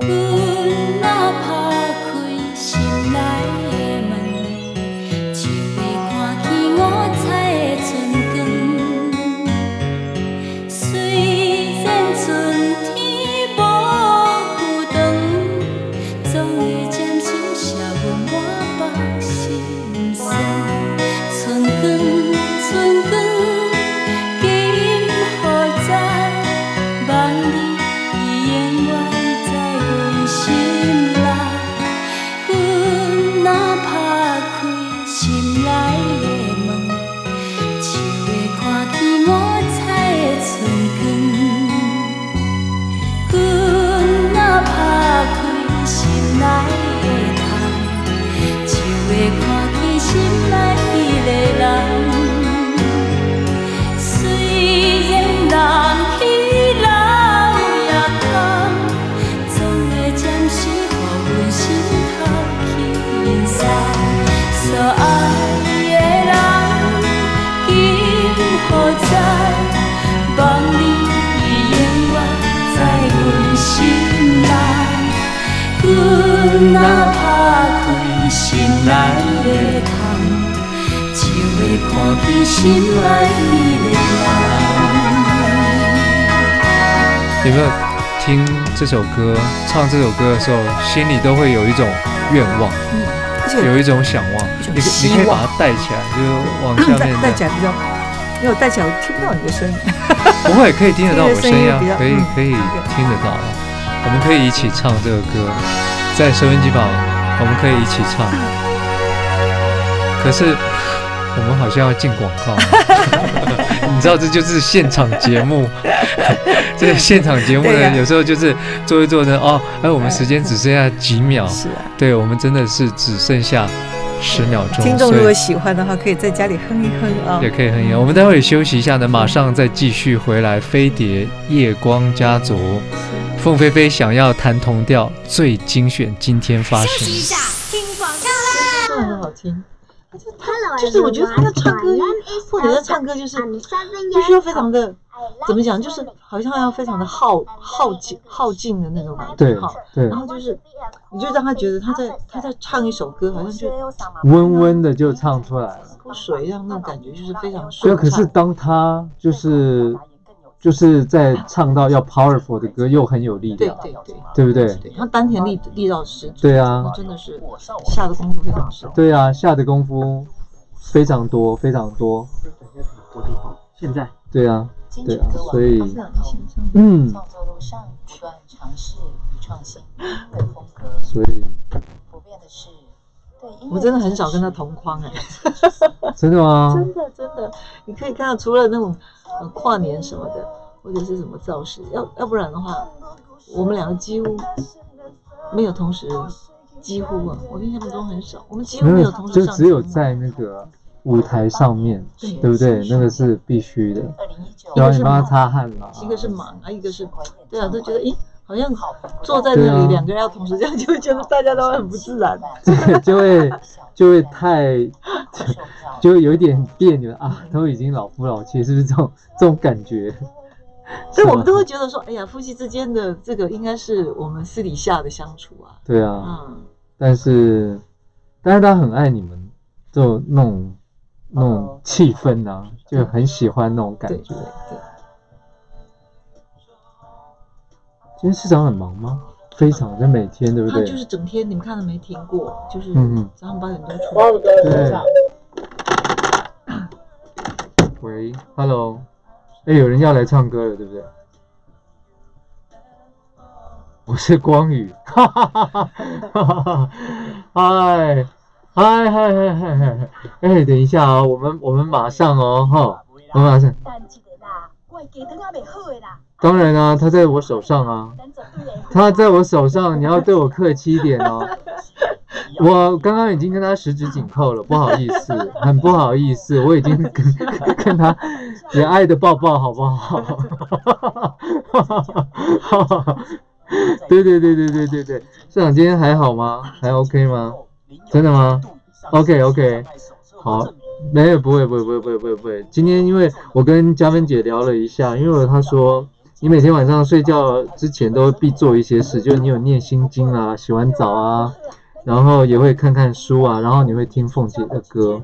阮若打开心内的窗，就会看见心内的人。 有没有听这首歌、唱这首歌的时候，心里都会有一种愿望，有一种想望？你可以把它带起来，就是往下面带起来比较，因为我带起来我听不到你的声音。 不会，可以听得到我声音啊，可以听得到。我们可以一起唱这个歌，在收音机旁，我们可以一起唱。可是我们好像要进广告，你知道这就是现场节目。这个现场节目呢，有时候就是做一做呢，我们时间只剩下几秒，是啊，对，我们真的是只剩下10秒钟。 听众如果喜欢的话，可以在家里哼一哼啊， 也可以哼一哼。我们待会休息一下呢，马上再继续回来。飞碟夜光家族，凤飞飞想要弹同调最精选今天发生。 休息一下，听广告啦。 真的很好听。就是我觉得他的唱歌，或者是唱歌就是必须要非常的怎么讲，就是好像要非常的耗尽的那种感觉。 对对。 然后就是你就让他觉得他在唱一首歌，好像就温温的就唱出来了， 泼水一样那种感觉，就是非常顺畅。 对，可是当他就是在唱到要 powerful 的歌，又很有力量，对不对？ 他丹田力道十足， 对啊， 真的是下的功夫非常深。 对啊，下的功夫非常多，非常多。现在，对啊，对啊，所以，创作路上不断尝试与创新的风格，所以不变的是。 我真的很少跟他同框真的吗？ 真的，你可以看到，除了那种跨年什么的，或者是什么造势，要不然的话，我们两个几乎没有同时，几乎我印象中很少，我们几乎没有同时上， 就只有在那个舞台上面，对不对？那个是必须的，然后你帮他擦汗嘛， 一个是忙啊，一个是对啊，都觉得好像坐在那里两个人要同时这样，就会觉得大家都很不自然， 对，就会太就有一点别扭啊，都已经老夫老妻，是不是这种感觉？ 所以我们都会觉得说，哎呀，夫妻之间的这个应该是我们私底下的相处啊。 对啊，但是他很爱你们，就那种气氛啊，就很喜欢那种感觉。对。今天市长很忙吗？非常，在每天，对不对？ 他就是整天，你们看到没停过，就是早上8点多出来。 对。喂 ，Hello， 有人要来唱歌了，对不对？我是光宇，哈哈哈哈哈！嗨，等一下哦，我们马上哦，哈，我们马上。当然啊，他在我手上啊，你要对我客气一点哦。我刚刚已经跟他十指紧扣了，不好意思，很不好意思，我已经跟他也爱的抱抱，好不好？对，市长今天还好吗？还 OK 吗？真的吗 ？OK， 好， 没有，不会。今天因为我跟嘉芬姐聊了一下，因为她说你每天晚上睡觉之前都必做一些事，就是你有念心经啊，洗完澡啊，然后也会看看书啊，然后你会听凤姐的歌，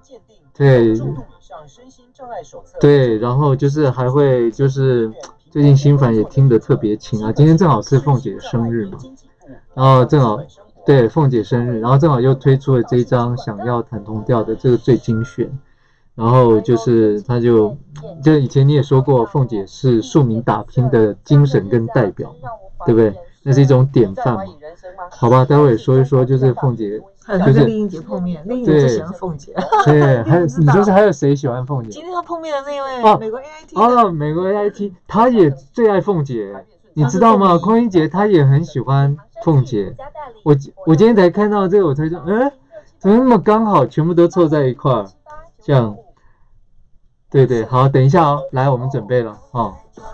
对，然后就是还会就是最近心烦也听得特别勤啊，今天正好是凤姐的生日嘛，然后正好。对，凤姐生日，然后正好又推出了这一张想要弹同调的这个最精选，然后就是他就以前你也说过，凤姐是庶民打拼的精神跟代表嘛，对不对？那是一种典范嘛。好吧，待会也说一说，就是凤姐， 就是跟丽英姐碰面，丽英姐最喜欢凤姐。 对，还有你说是还有谁喜欢凤姐？ 今天要碰面的那位美国 AIT 美国 AIT， 他也最爱凤姐。你知道吗？邝英杰他也很喜欢凤姐。我今天才看到这个，我才说，怎么那么刚好，全部都凑在一块儿，这样。对，好，等一下哦，来，我们准备了哦。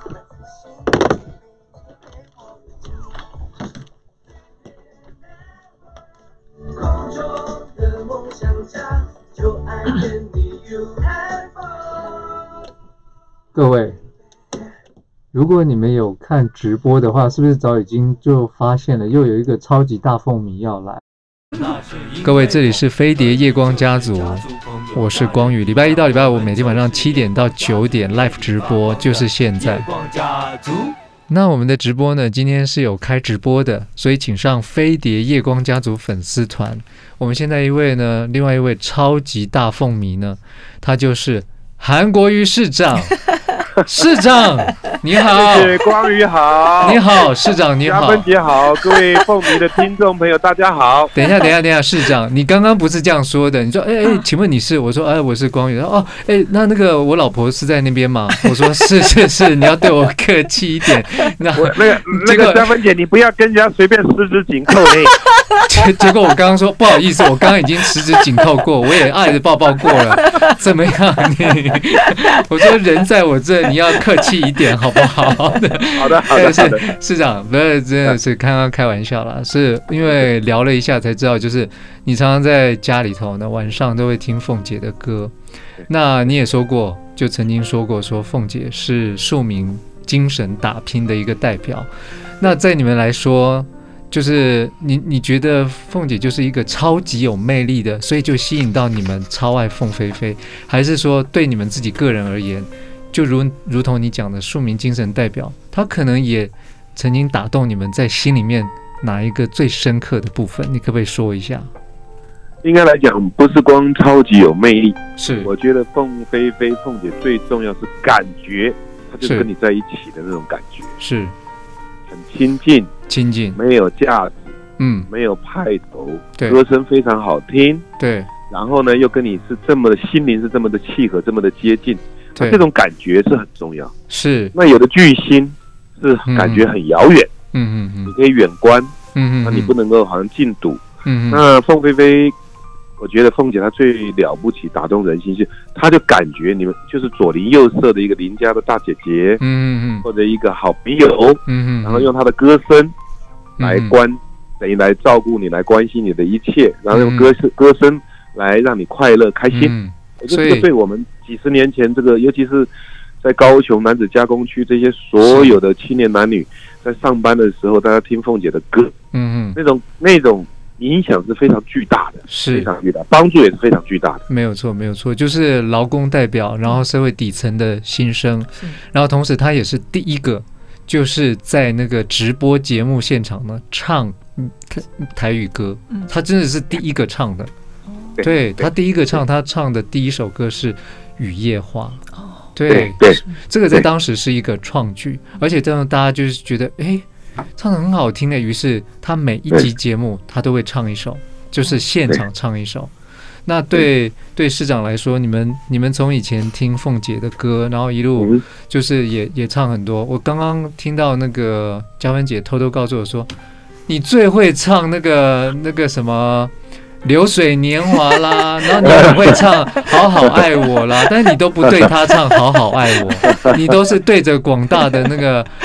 各位。如果你们有看直播的话，是不是早已经就发现了又有一个超级大凤迷要来？ 各位，这里是飞碟夜光家族，我是光宇。礼拜一到礼拜五每天晚上7点到9点 live 直播，就是现在。那我们的直播呢，今天是有开直播的，所以请上飞碟夜光家族粉丝团。我们现在另外一位超级大凤迷呢，他就是韩国瑜市长。市长你好， 谢谢光宇好， 你好，市长你好， 嘉芬姐好，各位凤迷的听众朋友大家好。 等一下，市长，你刚刚不是这样说的？你说，请问你是？我说，我是光宇。哦，那个我老婆是在那边吗？我说是，你要对我客气一点。那个嘉芬姐，你不要跟人家随便十指紧扣嘞。 结果我刚刚说不好意思，我刚刚已经十指紧扣过，我也爱的抱抱过了，怎么样？我说人在我这，你要客气一点，好不好？ 好的。 市长，不是真的是刚刚开玩笑啦，是因为聊了一下才知道，就是你常常在家里头呢，晚上都会听凤姐的歌。那你也说过，就曾经说过，说凤姐是庶民精神打拼的一个代表。那在你们来说，就是你觉得凤姐就是一个超级有魅力的，所以就吸引到你们超爱凤飞飞，还是说对你们自己个人而言，就如同你讲的庶民精神代表，她可能也曾经打动你们在心里面哪一个最深刻的部分？你可不可以说一下？ 应该来讲，不是光超级有魅力， 是我觉得凤飞飞凤姐最重要是感觉，她就跟你在一起的那种感觉， 是很亲近，没有架子，没有派头，歌声非常好听， 对， 然后呢又跟你是这么的心灵是这么的契合，这么的接近，这种感觉是很重要。 是， 那有的巨星是感觉很遥远，你可以远观，那你不能够好像近睹，那凤飞飞。我觉得凤姐她最了不起，打动人心是，她就感觉你们就是左邻右舍的一个邻家的大姐姐，或者一个好朋友，然后用她的歌声来等于来照顾你，来关心你的一切，然后用歌声来让你快乐开心。我觉得这个对我们几十年前这个，尤其是在高雄男子加工区这些所有的青年男女在上班的时候，大家听凤姐的歌，那种。影响是非常巨大的，是非常巨大，帮助也是非常巨大的。 没有错，就是劳工代表，然后社会底层的心声，然后同时他也是第一个，就是在那个直播节目现场呢唱台语歌，他真的是第一个唱的。对，他第一个唱，他唱的第一首歌是《雨夜花》。对，这个在当时是一个创举，而且这样大家就是觉得，唱得很好听的，于是他每一集节目他都会唱一首，就是现场唱一首。那对市长来说，你们从以前听凤姐的歌，然后一路就是也唱很多。我刚刚听到那个嘉芬姐偷偷告诉我说，你最会唱那个什么流水年华啦，然后你很会唱好好爱我啦，但是你都不对他唱好好爱我，你都是对着广大的那个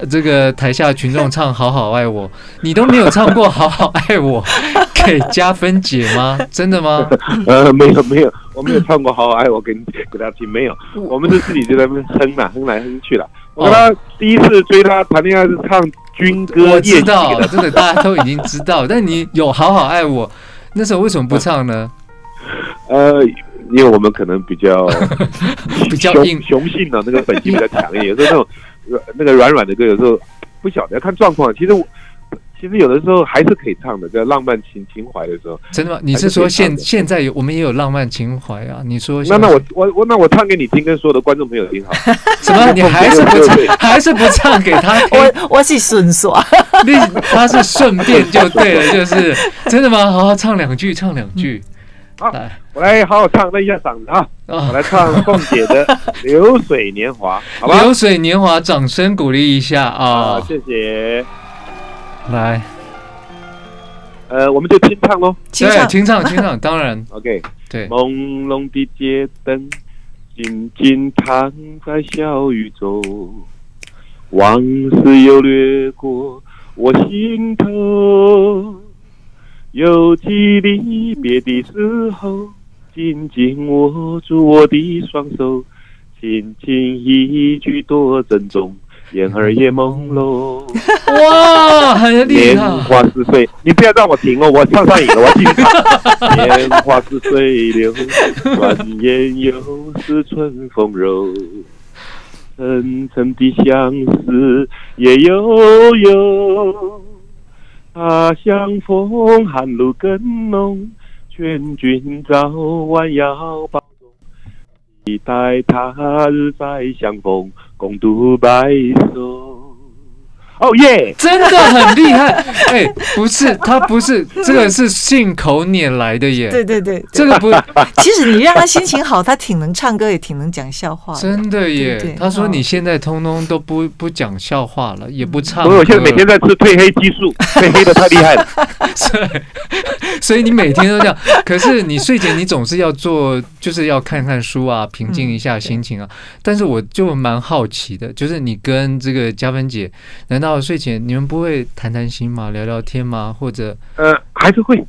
这个台下群众唱好好爱我，你都没有唱过好好爱我给嘉芬姐吗？真的吗？ 没有，我没有唱过好好爱我给他听，没有，我们是自己就在那边哼来哼去了。我跟他第一次追他谈恋爱是唱军歌， 我知道，这个大家都已经知道，但你有好好爱我，那时候为什么不唱呢？ 因为我们可能比较硬雄性的那个本性比较强烈，有时候那个软软的歌，有时候不晓得要看状况。其实有的时候还是可以唱的，在浪漫情怀的时候。真的吗？ 你是说现在我们也有浪漫情怀啊？你说那我唱给你听，跟所有的观众朋友听好。 什么？你还是不唱？还是不唱给他听？ 我是顺耍， 他是顺便就对了，就是真的吗？好好唱两句，唱两句。 好，我来好好唱那一下嗓子啊！我来唱凤姐的《流水年华》，好吧？ 流水年华，掌声鼓励一下啊！ 谢谢。 来， 我们就清唱咯。 对，清唱，当然。 OK， 对。 朦胧的街灯，静静躺在小雨中，往事又掠过我心头。有几离别的时候，紧紧握住我的双手，轻轻一句多珍重，眼儿也朦胧。 哇，很厉害！ 年华似水，你不要让我停哦，我唱上瘾了，我继续唱。年华似水流，转眼又是春风柔。层层的相思也悠悠。他乡风寒露更浓，劝君早晚要保重，期待他日再相逢，共度白首。哦耶！ 真的很厉害，不是，他不是，这个是信口拈来的耶。 对， 这个不， 其实你让他心情好，他挺能唱歌，也挺能讲笑话的。 真的耶！ 对， 他说你现在通通都不讲笑话了，也不唱歌。 我现在每天在吃褪黑激素，褪黑的太厉害了。 所以你每天都这样。可是你睡前你总是要做，就是要看看书啊，平静一下心情啊。但是我就蛮好奇的，就是你跟这个嘉芬姐，难道睡前你们不会谈谈心吗？聊聊天吗？或者还是会。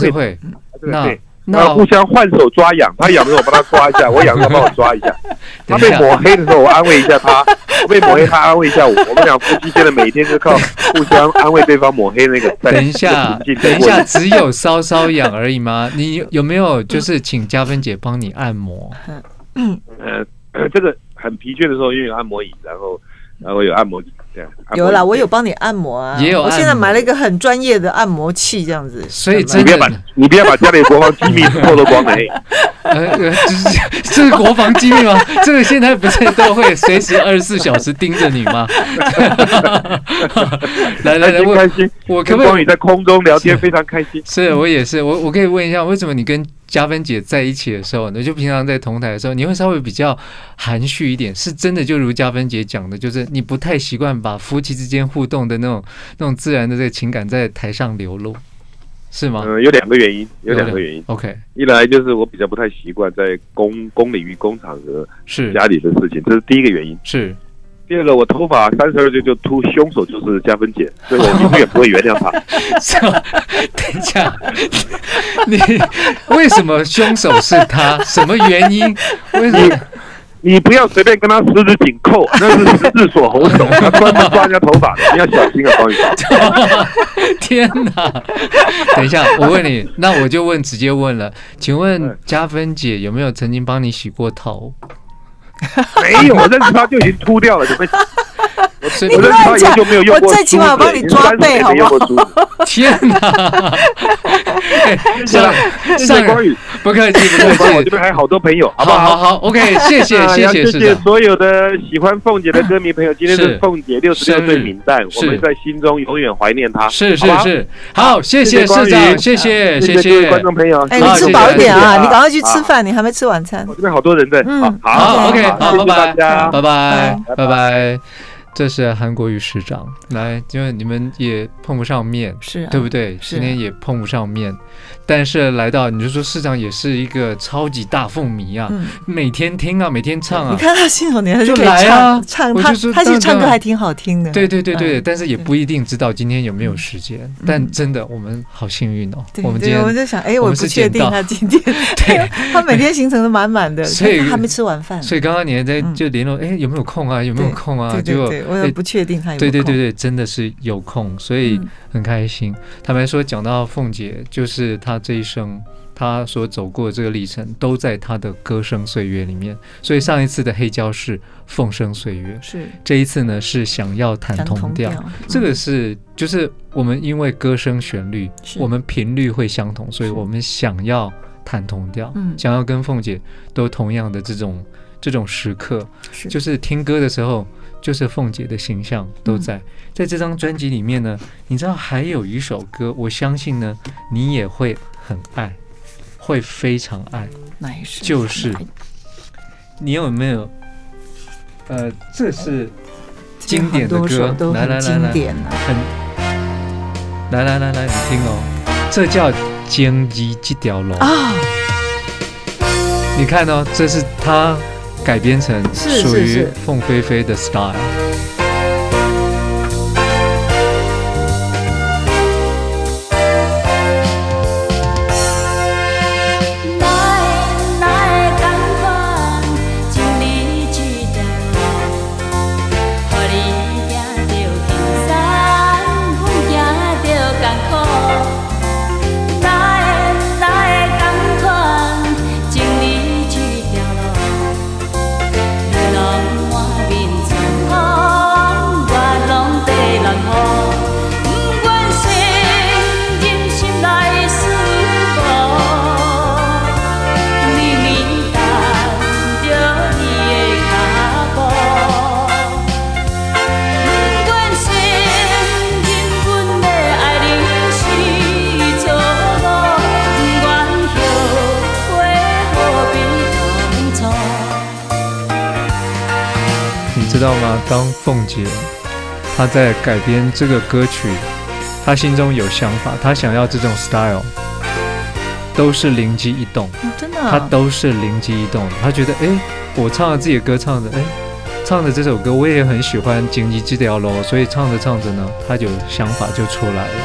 那互相换手抓痒，他痒的我帮他抓一下，我痒的他帮我抓一下。他被抹黑的时候，我安慰一下他；我被抹黑，他安慰一下我。我们俩夫妻现在每天就靠互相安慰对方抹黑那个。 等一下，只有稍稍痒而已吗？你有没有就是请嘉芬姐帮你按摩？ 这个很疲倦的时候，因为有按摩椅，然后有按摩椅。 有啦，我有帮你按摩啊， 也有。 我现在买了一个很专业的按摩器，这样子。 所以真的， 你不要把家里的国防机密透露光了。 这是国防机密吗？这个现在不是都会随时24小时盯着你吗？来， 开心！我跟光宇在空中聊天，非常开心。 是我也是，我可以问一下，为什么你跟嘉芬姐在一起的时候呢，就平常在同台的时候，你会稍微比较含蓄一点？是真的，就如嘉芬姐讲的，就是你不太习惯把夫妻之间互动的那种自然的这个情感在台上流露，是吗？ 有两个原因。 OK， 一来就是我比较不太习惯在公领域、公场合是家里的事情，这是第一个原因。 是。 第二个，我头发32岁就秃，凶手就是嘉芬姐，所以我永远不会原谅她。 等一下，你为什么凶手是他？什么原因？为什么？ 你不要随便跟他十指紧扣，那是十字锁喉手，他专门抓人家头发的，你要小心啊，方宇。 天哪！等一下，我问你，那我就直接问了，请问嘉芬姐有没有曾经帮你洗过头？ 没有，我认识他就已经秃掉了，准备。我认识他以后就没有用过梳子， 我最起码帮你抓背，好不好？ 天哪！ 上光宇， 不客气。 我这边还有好多朋友，好不好？ 好 ，OK， 谢谢所有的喜欢凤姐的歌迷朋友，今天是凤姐66岁冥诞，我们在心中永远怀念她。 是，好，谢谢市长，谢谢各位观众朋友。 你吃饱一点啊，你赶快去吃饭，你还没吃晚餐。 我这边好多人在。 好 ，OK， 好， 拜拜， 拜拜。 这是韩国瑜市长来，因为你们也碰不上面， 是、啊， 对不对？今天也碰不上面，但是来到你就说市长也是一个超级大凤迷啊，每天听啊，每天唱啊。 你看他信手拈来就可以来啊， 唱他其实唱歌还挺好听的。 对对对对，但是也不一定知道今天有没有时间。但真的我们好幸运哦，我们今天我就想，我不确定他今天，对，他每天行程都满满的，所以还没吃完饭。 所以刚刚你还在就联络，有没有空啊？有没有空啊？ 对对对，我也不确定他有没有空。 对对对对，真的是有空，所以很开心。坦白说，讲到凤姐，就是她这一生，她所走过的这个历程，都在她的歌声岁月里面。所以上一次的黑胶是凤声岁月， 是这一次呢是想要弹同调。这个是就是我们因为歌声旋律，我们频率会相同，所以我们想要弹同调，想要跟凤姐都同样的这种时刻，就是听歌的时候，就是凤姐的形象都在这张专辑里面呢。你知道还有一首歌，我相信呢你也会很爱，会非常爱。 哪一首？ 就是你有没有这是经典的歌，来来来来，来你听哦，这叫经济这条路啊。你看哦，这是他改编成属于凤飞飞的 style。知道吗？当凤姐她在改编这个歌曲，她心中有想法，她想要这种 style， 都是灵机一动， 真的， 她都是灵机一动。她觉得，我唱了自己的歌，唱的这首歌我也很喜欢，经济这条路，所以唱着唱着呢，她就想法就出来了。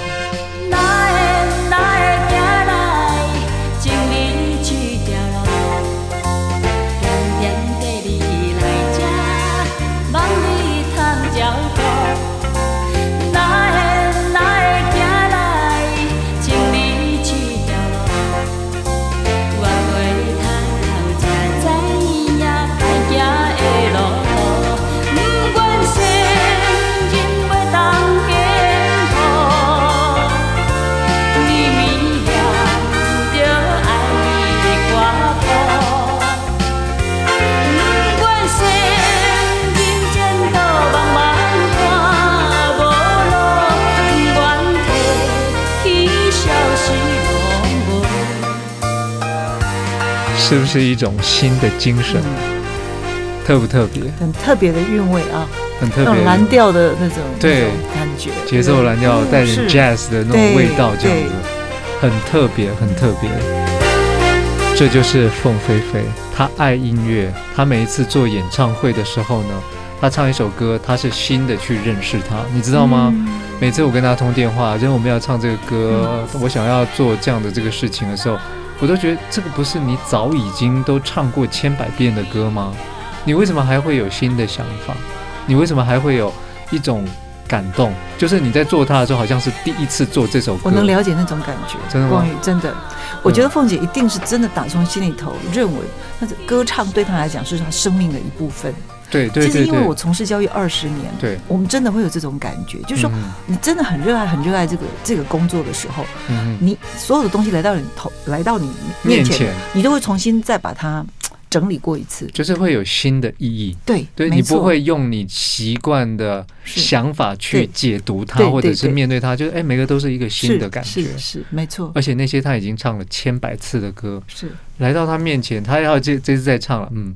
是不是一种新的精神？特不特别？ 很特别的韵味啊， 很特别，那种蓝调的那种感觉， 节奏蓝调带点 jazz 的那种味道，这样子很特别，很特别。这就是凤飞飞，她爱音乐，她每一次做演唱会的时候呢，她唱一首歌，她是新的去认识她，你知道吗？每次我跟她通电话，就是我们要唱这个歌，我想要做这样的这个事情的时候，我都觉得这个不是你早已经都唱过千百遍的歌吗？你为什么还会有新的想法？你为什么还会有一种感动？就是你在做它的时候，好像是第一次做这首歌。 我能了解那种感觉， 真的吗？ 光宇真的，我觉得凤姐一定是真的打从心里头认为，那歌唱对她来讲是她生命的一部分。 对对对， 其实因为我从事教育20年， 对， 我们真的会有这种感觉，就是说你真的很热爱这个工作的时候，你所有的东西来到你面前，你都会重新再把它整理过一次， 就是会有新的意义。 对， 你不会用你习惯的想法去解读它，或者是面对它，就是每个都是一个新的感觉。 是没错。 而且那些他已经唱了千百次的歌， 是来到他面前，他要这次再唱了，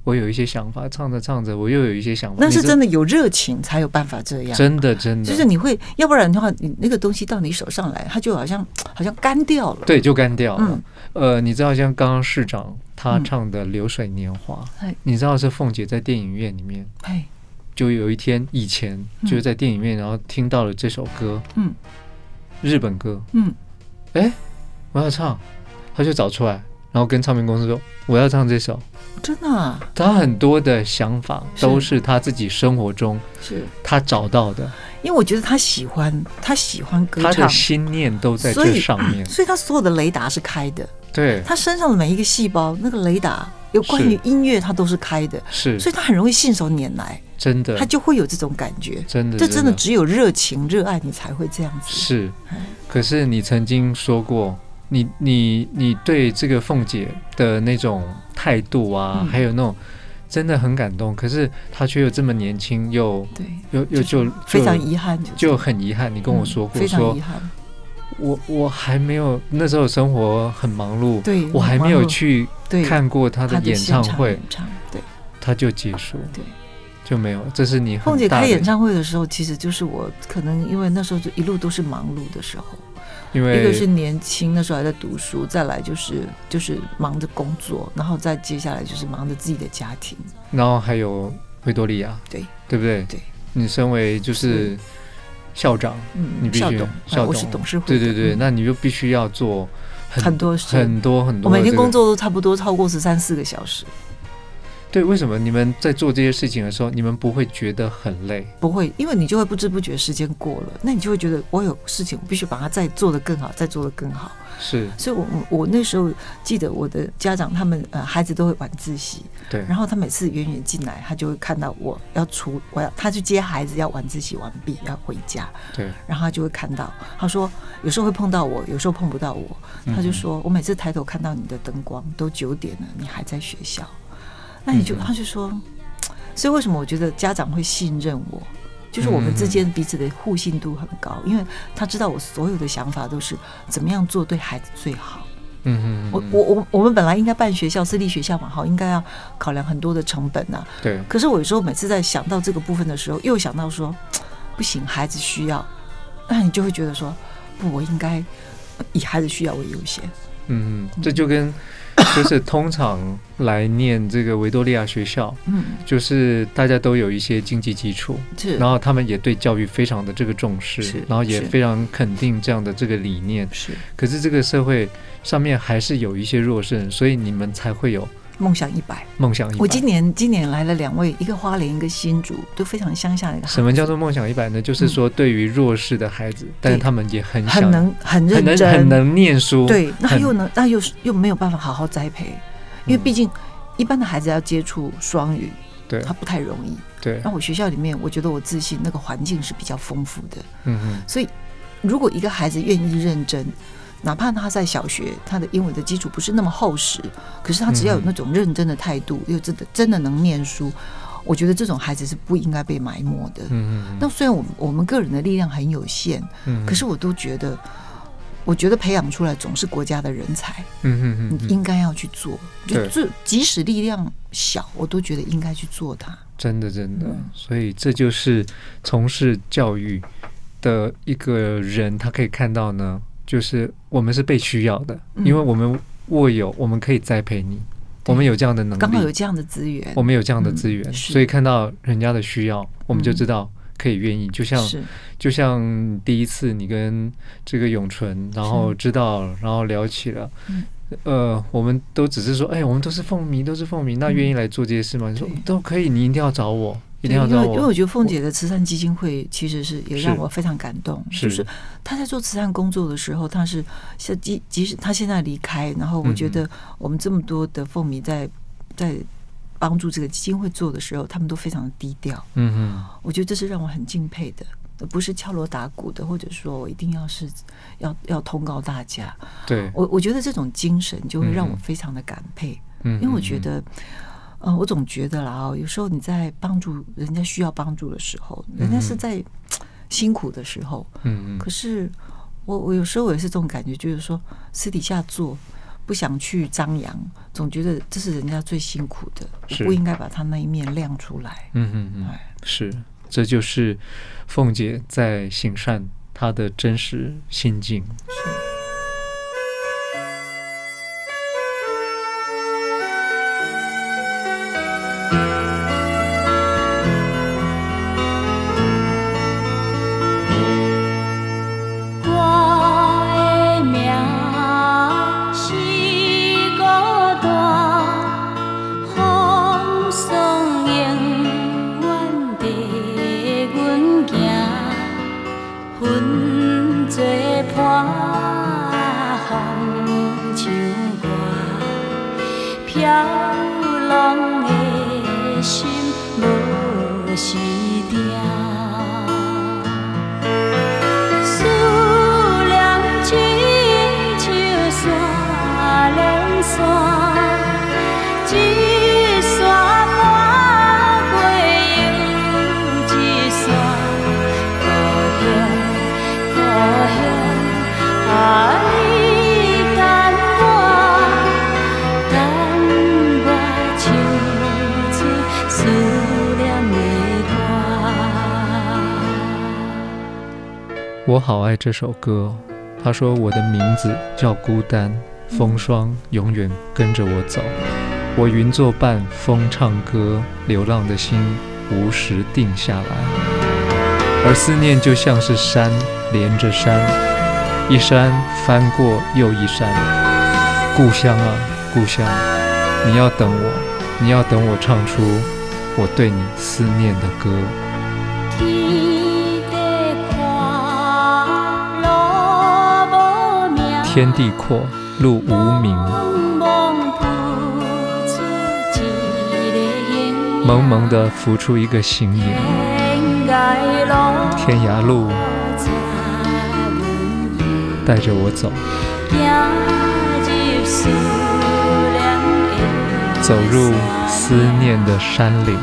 我有一些想法，唱着唱着我又有一些想法。 那是真的有热情才有办法这样， 真的真的， 就是你会，要不然的话，你那个东西到你手上来，它就好像干掉了。 对，就干掉了。你知道像刚刚市长他唱的《流水年华》，你知道是凤姐在电影院里面，就有一天以前就是在电影院，然后听到了这首歌，日本歌，我要唱，他就找出来，然后跟唱片公司说我要唱这首。 真的啊， 他很多的想法都是他自己生活中是他找到的， 因为我觉得他喜欢歌唱， 他的心念都在这上面， 所以他所有的雷达是开的。 对， 他身上的每一个细胞，那个雷达有关于音乐，他都是开的， 是， 所以他很容易信手拈来， 真的， 他就会有这种感觉， 真的， 这真的只有热情、热爱你才会这样子。 是，可是你曾经说过，你对这个凤姐的那种态度啊，还有那种真的很感动，可是她却又这么年轻，又就非常遗憾， 就很遗憾。你跟我说过， 非常遗憾。 我还没有，那时候生活很忙碌， 对， 我还没有去看过她的演唱会， 对， 她就结束， 对， 就没有。这是你凤姐开演唱会的时候，其实就是我可能因为那时候就一路都是忙碌的时候， 因为一个是年轻，那时候还在读书，再来就是忙着工作，然后再接下来就是忙着自己的家庭， 然后还有维多利亚，对不对？ 对， 你身为就是校长，你必须校董， 我是董事会， 对，那你就必须要做很多很多， 我每天工作都差不多超过13-14个小时。 对，为什么你们在做这些事情的时候，你们不会觉得很累？ 不会，因为你就会不知不觉时间过了，那你就会觉得我有事情，我必须把它再做得更好，再做得更好。 是， 所以我那时候记得我的家长他们孩子都会晚自习， 对， 然后他每次远远进来，他就会看到他去接孩子要晚自习完毕要回家， 对， 然后他就会看到，他说有时候会碰到我，有时候碰不到我，他就说我每次抬头看到你的灯光都9点了，你还在学校，那他就说，所以为什么我觉得家长会信任我？就是我们之间彼此的互信度很高，因为他知道我所有的想法都是怎么样做对孩子最好。我们本来应该办学校，私立学校嘛，好，应该要考量很多的成本啊。 对。 可是我有时候每次在想到这个部分的时候，又想到说，不行，孩子需要，那你就会觉得说，不，我应该以孩子需要为优先。 这就跟就是通常来念这个维多利亚学校，就是大家都有一些经济基础，然后他们也对教育非常的这个重视，然后也非常肯定这样的这个理念。可是这个社会上面还是有一些弱势人，所以你们才会有梦想100。 我今年来了2位，一个花莲，一个新竹，都非常乡下的一个孩子。 什么叫做梦想100呢？就是说对于弱势的孩子，但是他们也很认真， 很能念书。 对，那又没有办法好好栽培，因为毕竟一般的孩子要接触双语，对，他不太容易。 对， 然后我学校里面，我觉得我自信那个环境是比较丰富的。所以如果一个孩子愿意认真，哪怕他在小学，他的英文的基础不是那么厚实，可是他只要有那种认真的态度，又真的能念书，我觉得这种孩子是不应该被埋没的。那虽然我们个人的力量很有限，可是我觉得培养出来总是国家的人才。你应该要去做，就即使力量小，我都觉得应该去做它。 真的，所以这就是从事教育的一个人，他可以看到呢。就是我们是被需要的，因为我们我们可以栽培你，我们有这样的能力， 刚好有这样的资源， 我们有这样的资源，所以看到人家的需要，我们就知道可以愿意。就像第一次你跟这个永纯，然后知道，然后聊起了，我们都只是说，我们都是凤迷，那愿意来做这些事吗？你说都可以，你一定要找我。因为我觉得凤姐的慈善基金会其实是也让我非常感动，就是她在做慈善工作的时候，她是即使她现在离开，然后我觉得我们这么多的凤迷在帮助这个基金会做的时候，他们都非常的低调。我觉得这是让我很敬佩的，不是敲锣打鼓的，或者说我一定要通告大家。 对， 我觉得这种精神就会让我非常的感佩，因为我觉得。我总觉得啦，有时候你在帮助人家需要帮助的时候，人家是在辛苦的时候，可是我有时候也是这种感觉，就是说私底下做不想去张扬，总觉得这是人家最辛苦的，我不应该把他那一面亮出来。 是，这就是凤姐在行善她的真实心境。 是。 我好爱这首歌，他说我的名字叫孤单，风霜永远跟着我走，我云作伴，风唱歌，流浪的心无时定下来，而思念就像是山连着山，一山翻过又一山，故乡啊故乡，你要等我，你要等我唱出我对你思念的歌。天地阔，路无名，蒙蒙地浮出一个形影，天涯路带着我走，走入思念的山岭。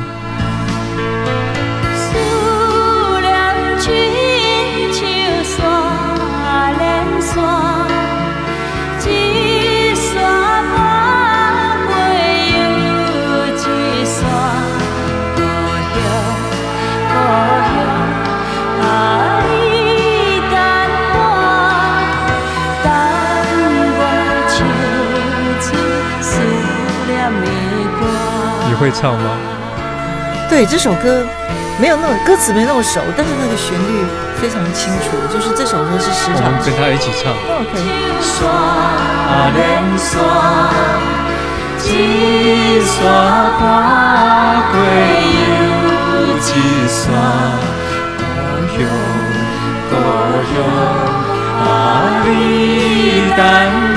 你会唱吗？ 对，这首歌没有那么歌词没那么熟，但是那个旋律非常清楚，就是这首歌是时常我们跟他一起唱。 OK。 山连山，一山跨过又一山，故乡故乡，你等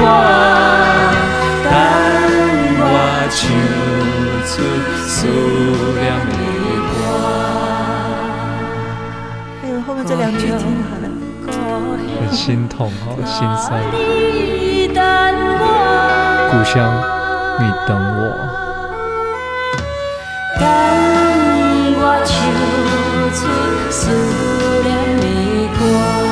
我唱出思念的歌。 还有后面这两句挺好的， 很心痛心酸。故乡，你等我。 等我唱出思念的歌。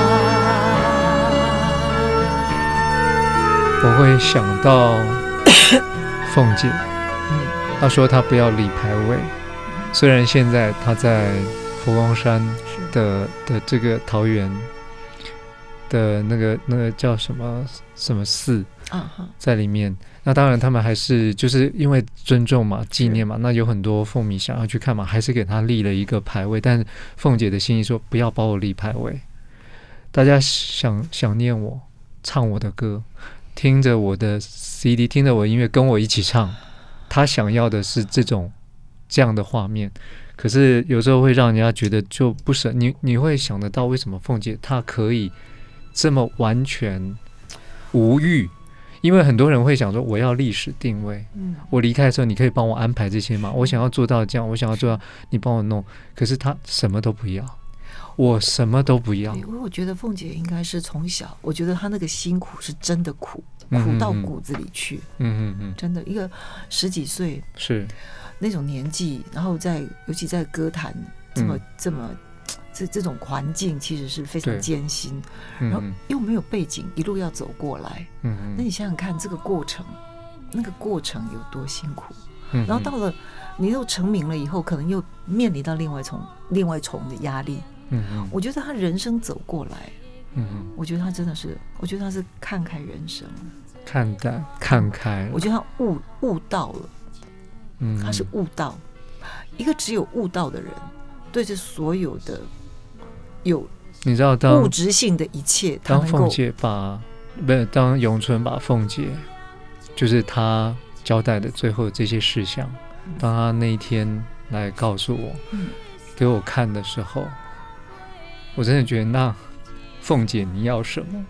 我会想到凤姐，她说她不要立牌位，虽然现在她在佛光山的这个桃园的那个叫什么寺在里面，那当然他们还是就是因为尊重嘛，纪念嘛，那有很多凤迷想要去看嘛，还是给她立了一个牌位，但凤姐的心意说不要把我立牌位，大家想念我，唱我的歌，听着我的 CD， 听着我的音乐，跟我一起唱。他想要的是这样的画面，可是有时候会让人家觉得就不舍。你会想得到为什么凤姐她可以这么完全无欲？因为很多人会想说，我要历史定位，我离开的时候你可以帮我安排这些吗？我想要做到这样，我想要做到你帮我弄，可是她什么都不要。我什么都不要。 我觉得凤姐应该是从小，我觉得她那个辛苦是真的苦，苦到骨子里去。真的，一个10几岁是那种年纪，然后尤其在歌坛这么这种环境其实是非常艰辛，然后又没有背景，一路要走过来，那你想想看这个过程，那个过程有多辛苦，然后到了你又成名了以后，可能又面临到另外一重的压力，我觉得他人生走过来，我觉得他真的是，我觉得他是看开人生， 看开， 我觉得他悟到了，他是悟到，一个只有悟到的人，对这所有的有你知道物质性的一切， 当凤姐当咏春把凤姐，就是他交代的最后这些事项，当他那一天来告诉我，给我看的时候，我真的觉得那凤姐你要什么？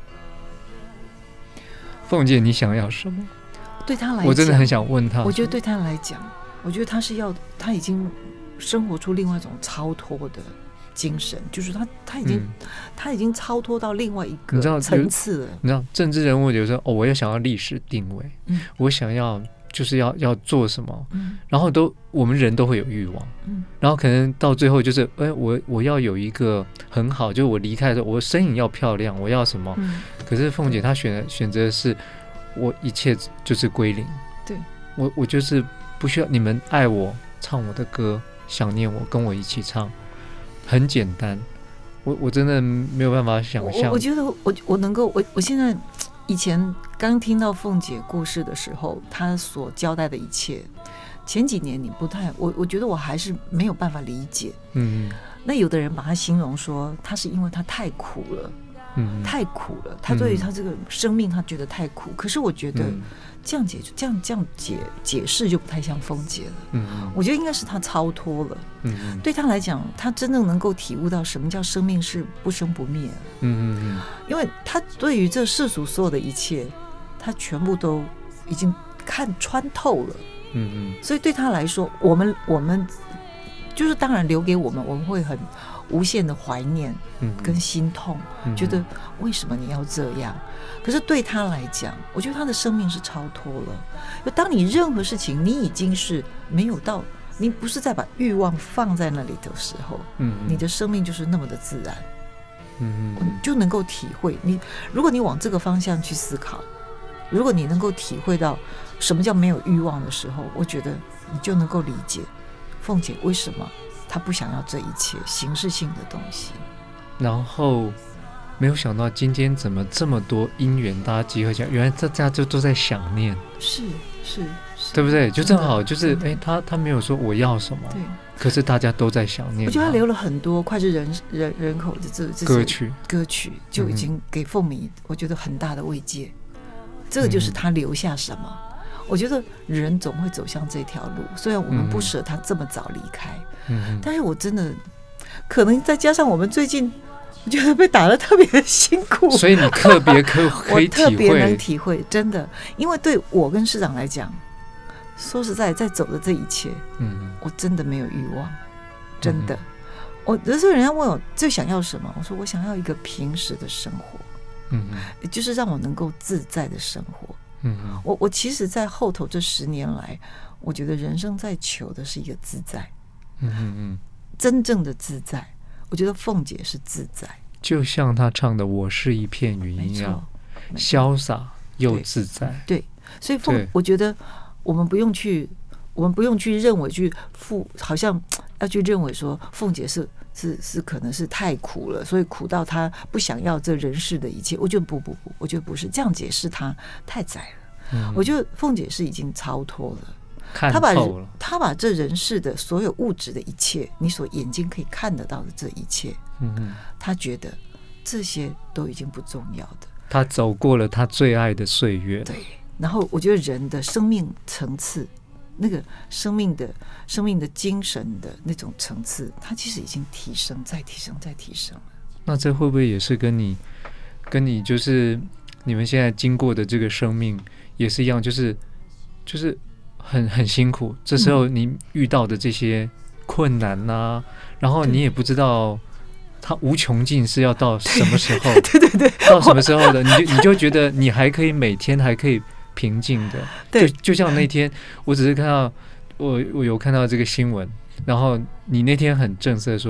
凤姐你想要什么？ 对他来讲， 我真的很想问他。 我觉得对他来讲，我觉得他已经生活出另外一种超脱的精神，就是他已经超脱到另外一个层次了。 你知道政治人物有时候我要想要历史定位，我想要就是要做什么，然后我们人都会有欲望，然后可能到最后就是我要有一个很好，就是我离开的时候我身影要漂亮，我要什么，可是凤姐她选择的是我一切就是归零， 对， 我就是不需要你们爱我，唱我的歌，想念我，跟我一起唱，很简单。我真的没有办法想象。 我觉得我能够我现在以前刚听到凤姐故事的时候，她所交代的一切，前几年你不太我觉得我还是没有办法理解。那有的人把它形容说，他是因为他太苦了。太苦了，他对于他这个生命他觉得太苦，可是我觉得这样解释就不太像凤姐了。我觉得应该是他超脱了。对他来讲，他真正能够体悟到什么叫生命是不生不灭。因为他对于这世俗所有的一切，他全部都已经看穿透了。所以对他来说，我们就是当然留给我们会很无限的怀念跟心痛，觉得为什么你要这样？可是对他来讲，我觉得他的生命是超脱了。就当你任何事情你已经是没有到，你不是在把欲望放在那里的时候，你的生命就是那么的自然。你就能够体会，如果你往这个方向去思考，如果你能够体会到什么叫没有欲望的时候，我觉得你就能够理解凤姐为什么他不想要这一切形式性的东西。 然后没有想到今天怎么这么多因缘大家集合起来，原来大家就都在想念， 是对不对？就正好就是他没有说我要什么， 对， 可是大家都在想念。 我觉得他留了很多脍炙人口的这歌曲就已经给凤迷我觉得很大的慰藉。这个就是他留下什么。我觉得人总会走向这条路，虽然我们不舍他这么早离开，但是我真的可能再加上我们最近我觉得被打得特别的辛苦， 所以你特别可以体会，我特别能体会，真的，因为对我跟市长来讲，说实在，在走的这一切，我真的没有欲望，真的。我有时候人家问我最想要什么，我说我想要一个平时的生活，也就是让我能够自在的生活。我其实在后头这10年来，我觉得人生在求的是一个自在，真正的自在。我觉得凤姐是自在， 就像她唱的我是一片云一样，潇洒又自在。 对，所以我觉得我们不用去认为好像要去认为说凤姐是可能是太苦了，所以苦到她不想要这人世的一切。我觉得不，我觉得不是这样解释，她太窄了。我觉得凤姐是已经超脱了， 看透了， 她把这人世的所有物质的一切，你所眼睛可以看得到的这一切，她觉得这些都已经不重要的。 她走过了她最爱的岁月。 对，然后我觉得人的生命层次，那个生命的精神的那种层次，它其实已经提升，再提升，再提升了。 那这会不会也是跟你就是你们现在经过的这个生命也是一样，就是很辛苦，这时候你遇到的这些困难啊，然后你也不知道它无穷尽是要到什么时候， 对， 到什么时候的，你就觉得你还可以每天还可以平静的。对，就像那天我只是看到我有看到这个新闻，然后你那天很正色说，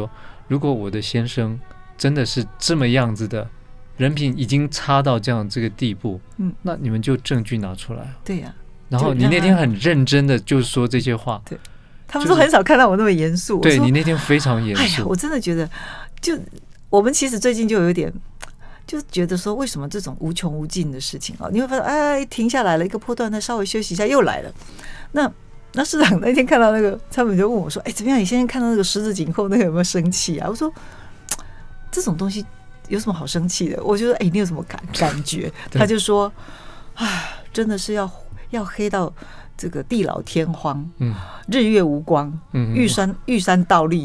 如果我的先生真的是这么样子的人品已经差到这样这个地步，那你们就证据拿出来。 对呀。 然后你那天很认真的就说这些话。 对，他们说很少看到我那么严肃。 对，你那天非常严肃。 哎呀，我真的觉得，就我们其实最近就有点，就觉得说，为什么这种无穷无尽的事情啊，你会发现，哎，停下来了，一个波段，再稍微休息一下，又来了。那市长那天看到那个，他们就问我说：“哎，怎么样？你现在看到那个十字颈后那个有没有生气啊？”我说：“这种东西有什么好生气的？”我就说：“哎，你有什么感觉？”他就说：“哎，真的是要黑到这个地老天荒，日月无光，玉山倒立。”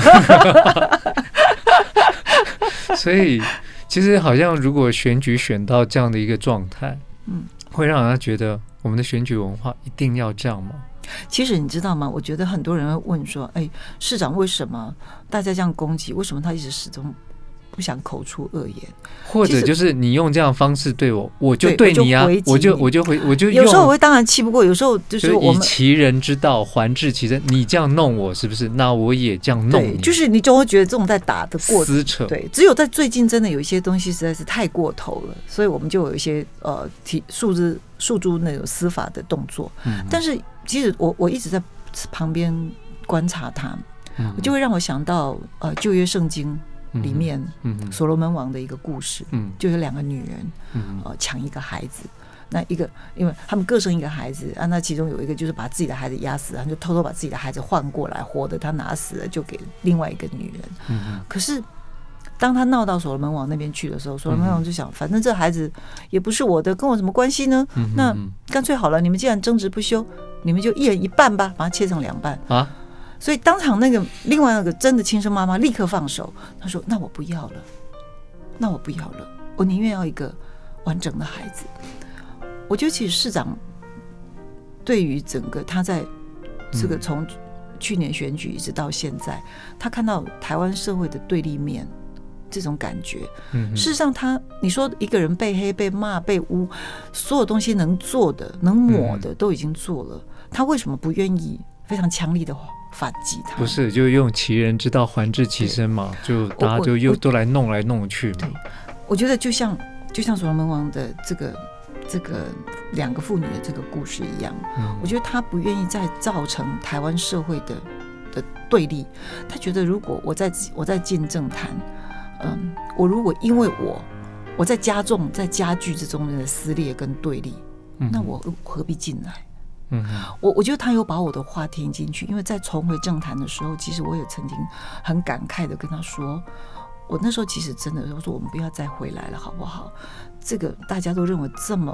所以其实好像如果选举选到这样的一个状态，会让人家觉得我们的选举文化一定要这样吗？ 其实你知道吗？我觉得很多人会问说：“哎，市长为什么大家这样攻击？为什么他一直始终不想口出恶言？ 或者就是你用这样的方式对我，我就对你啊，我就有时候我会当然气不过，有时候就是我们以其人之道还治其身，你这样弄我是不是？那我也这样弄你。 就是你总会觉得这种在打的过撕扯， 对，只有在最近真的有一些东西实在是太过头了，所以我们就有一些诉诸那种司法的动作。但是其实我一直在旁边观察他，我就会让我想到旧约圣经里面所罗门王的一个故事，就有2个女人抢一个孩子，那一个因为他们各生一个孩子啊，那其中有一个就是把自己的孩子压死了，就偷偷把自己的孩子换过来，活的他拿死了就给另外一个女人。可是当他闹到所罗门王那边去的时候，所罗门王就想，反正这孩子也不是我的，跟我什么关系呢？那干脆好了，你们既然争执不休，你们就一人一半吧，把它切成2半啊。所以当场另外那个真的亲生妈妈立刻放手，她说：“那我不要了，我宁愿要一个完整的孩子。”我觉得其实市长对于整个他在这个从去年选举一直到现在，他看到台湾社会的对立面这种感觉，事实上你说一个人被黑、被骂、被污，所有东西能做的、能抹的都已经做了，他为什么不愿意非常强力的反击他？ 不是就用其人之道还治其身嘛？就大家就又都来弄来弄去嘛。 我觉得就像所罗门王的这个2个妇女的这个故事一样，我觉得他不愿意再造成台湾社会的对立。他觉得如果我在进政坛，我如果因为我在加剧这中间的撕裂跟对立，那我何必进来？我觉得他有把我的话听进去，因为在重回政坛的时候，其实我也曾经很感慨的跟他说，我那时候其实真的说我们不要再回来了，好不好？这个大家都认为这么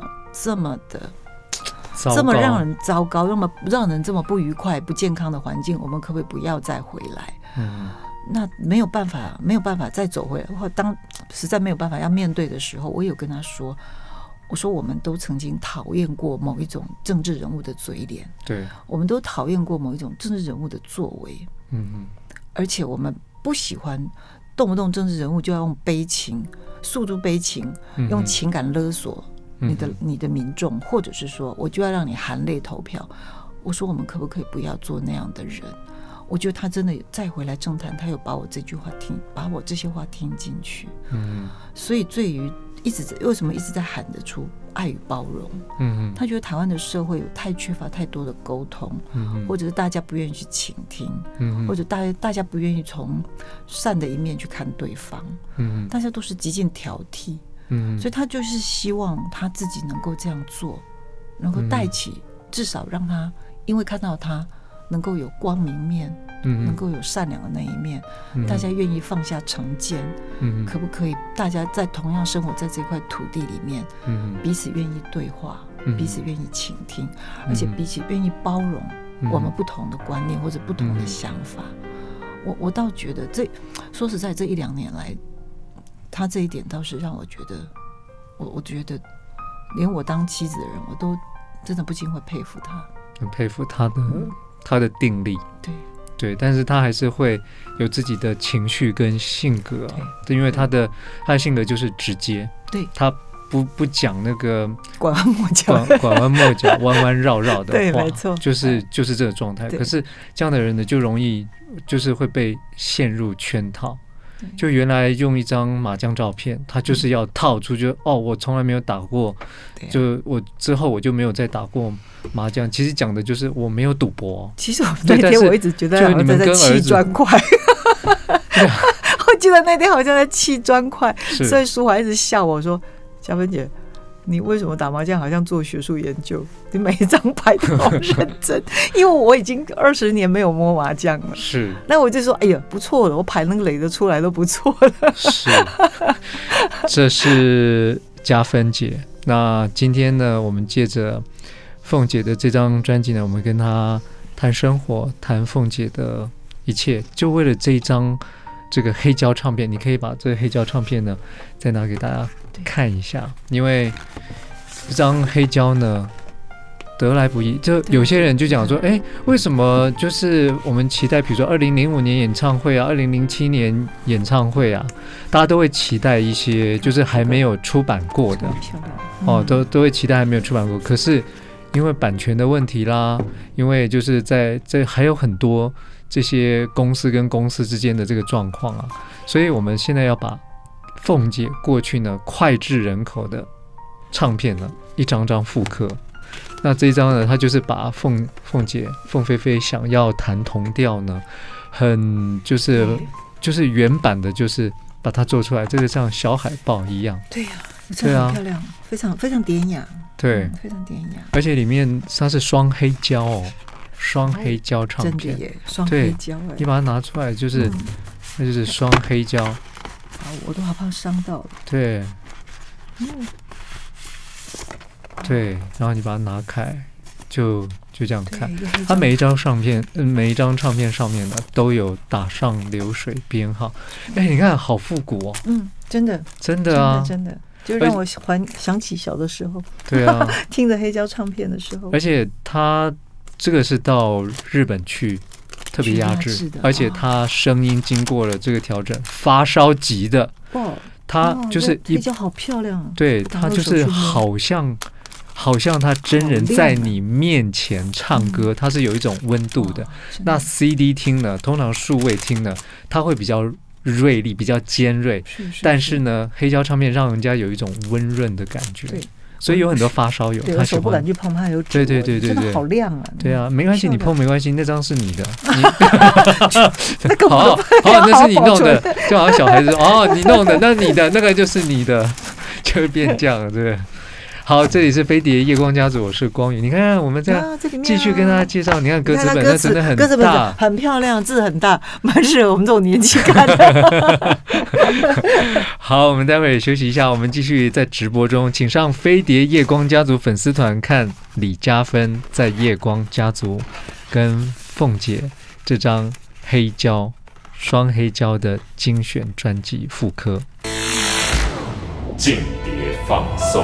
让人糟糕，让人这么不愉快、不健康的环境，我们可不可以不要再回来？那没有办法再走回来，或当实在没有办法要面对的时候，我有跟他说。我说我们都曾经讨厌过某一种政治人物的嘴脸，对，我们都讨厌过某一种政治人物的作为，而且我们不喜欢动不动政治人物就要用悲情诉诸悲情，用情感勒索你的民众，或者是说我就要让你含泪投票。我说我们可不可以不要做那样的人？我觉得他真的再回来政坛，他有把我这些话听进去，所以对于为什么一直在喊得出爱与包容？他觉得台湾的社会有太缺乏太多的沟通，或者是大家不愿意去倾听，或者大家不愿意从善的一面去看对方，大家都是极尽挑剔，所以他就是希望他自己能够这样做，能够带起，至少让他因为看到他能够有光明面，能够有善良的那一面，大家愿意放下成见，可不可以大家在同样生活在这块土地里面，彼此愿意对话，彼此愿意倾听，而且彼此愿意包容我们不同的观念或者不同的想法。我倒觉得说实在这1-2年来，他这一点倒是让我觉得，我觉得连我当妻子的人，我都真的不禁会佩服他， 很佩服他的定力，对，但是他还是会有自己的情绪跟性格啊，因为他的性格就是直接，对，他不讲那个拐弯抹角、 拐弯抹角、弯弯绕绕的话， 对，没错， 就是这个状态。可是这样的人呢，就容易就是会被陷入圈套。就原来用一张麻将照片，他就是要套出就我从来没有打过，就我之后我就没有再打过麻将。其实讲的就是我没有赌博。 其实那天我一直觉得好像在砌砖块，我记得那天好像在砌砖块，所以淑华一直笑我说：“嘉芬姐，你为什么打麻将好像做学术研究？你每一张牌都好认真。”因为我已经20年没有摸麻将了。 是。 那我就说：“哎呀，不错了，我牌能垒得出来都不错了。” 是。这是嘉芬姐。那今天呢，我们借着凤姐的这张专辑呢，我们跟她谈生活，谈凤姐的一切，就为了这一张这个黑胶唱片。你可以把这个黑胶唱片呢再拿给大家看一下，因为这张黑胶呢得来不易。就有些人就讲说，为什么就是我们期待比如说2005年演唱会啊，2007年演唱会啊，大家都会期待一些就是还没有出版过的都会期待还没有出版过。可是因为版权的问题啦，因为就是在这还有很多这些公司跟公司之间的这个状况啊，所以我们现在要把凤姐过去呢脍炙人口的唱片呢一张张复刻。那这一张呢，它就是把凤姐凤飞飞想要弹同调呢，很就是原版的，就是把它做出来，这个像小海报一样。 对呀，真的很漂亮，非常非常典雅。 对， 非常典雅。而且里面它是双黑胶双黑胶唱片， 真的耶，双黑胶你把它拿出来就是那就是双黑胶。 我都好怕伤到了。 对。对，然后你把它拿开，就这样看。它每一张唱片上面呢都有打上流水编号。你看好复古哦。 真的啊，真的就让我想起小的时候。 对啊， 听着黑胶唱片的时候。 而且它这个是到日本去特别压制，而且它声音经过了这个调整，发烧级的。它就是黑胶好漂亮啊。 对，它就是好像他真人在你面前唱歌，它是有一种温度的。那 CD 听呢，通常数位听呢，它会比较锐利，比较尖锐。但是呢，黑胶唱片让人家有一种温润的感觉。对，所以有很多发烧友， 他手不敢去碰，他有对， 真的好亮啊！ 对啊，没关系，你碰没关系，那张是你的。好，那是你弄的，就好像小孩子说你弄的，那你的那个就是你的，就会变这样了，对不对？好，这里是飞碟夜光家族，我是光宇。你看，我们这样继续跟大家介绍。你看歌词本，那真的很大，歌词本很漂亮，字很大，蛮适合我们这种年纪看的。 好，我们待会休息一下，我们继续在直播中，请上飞碟夜光家族粉丝团看李嘉芬在夜光家族跟凤姐这张黑胶双黑胶的精选专辑复刻。 静碟放送。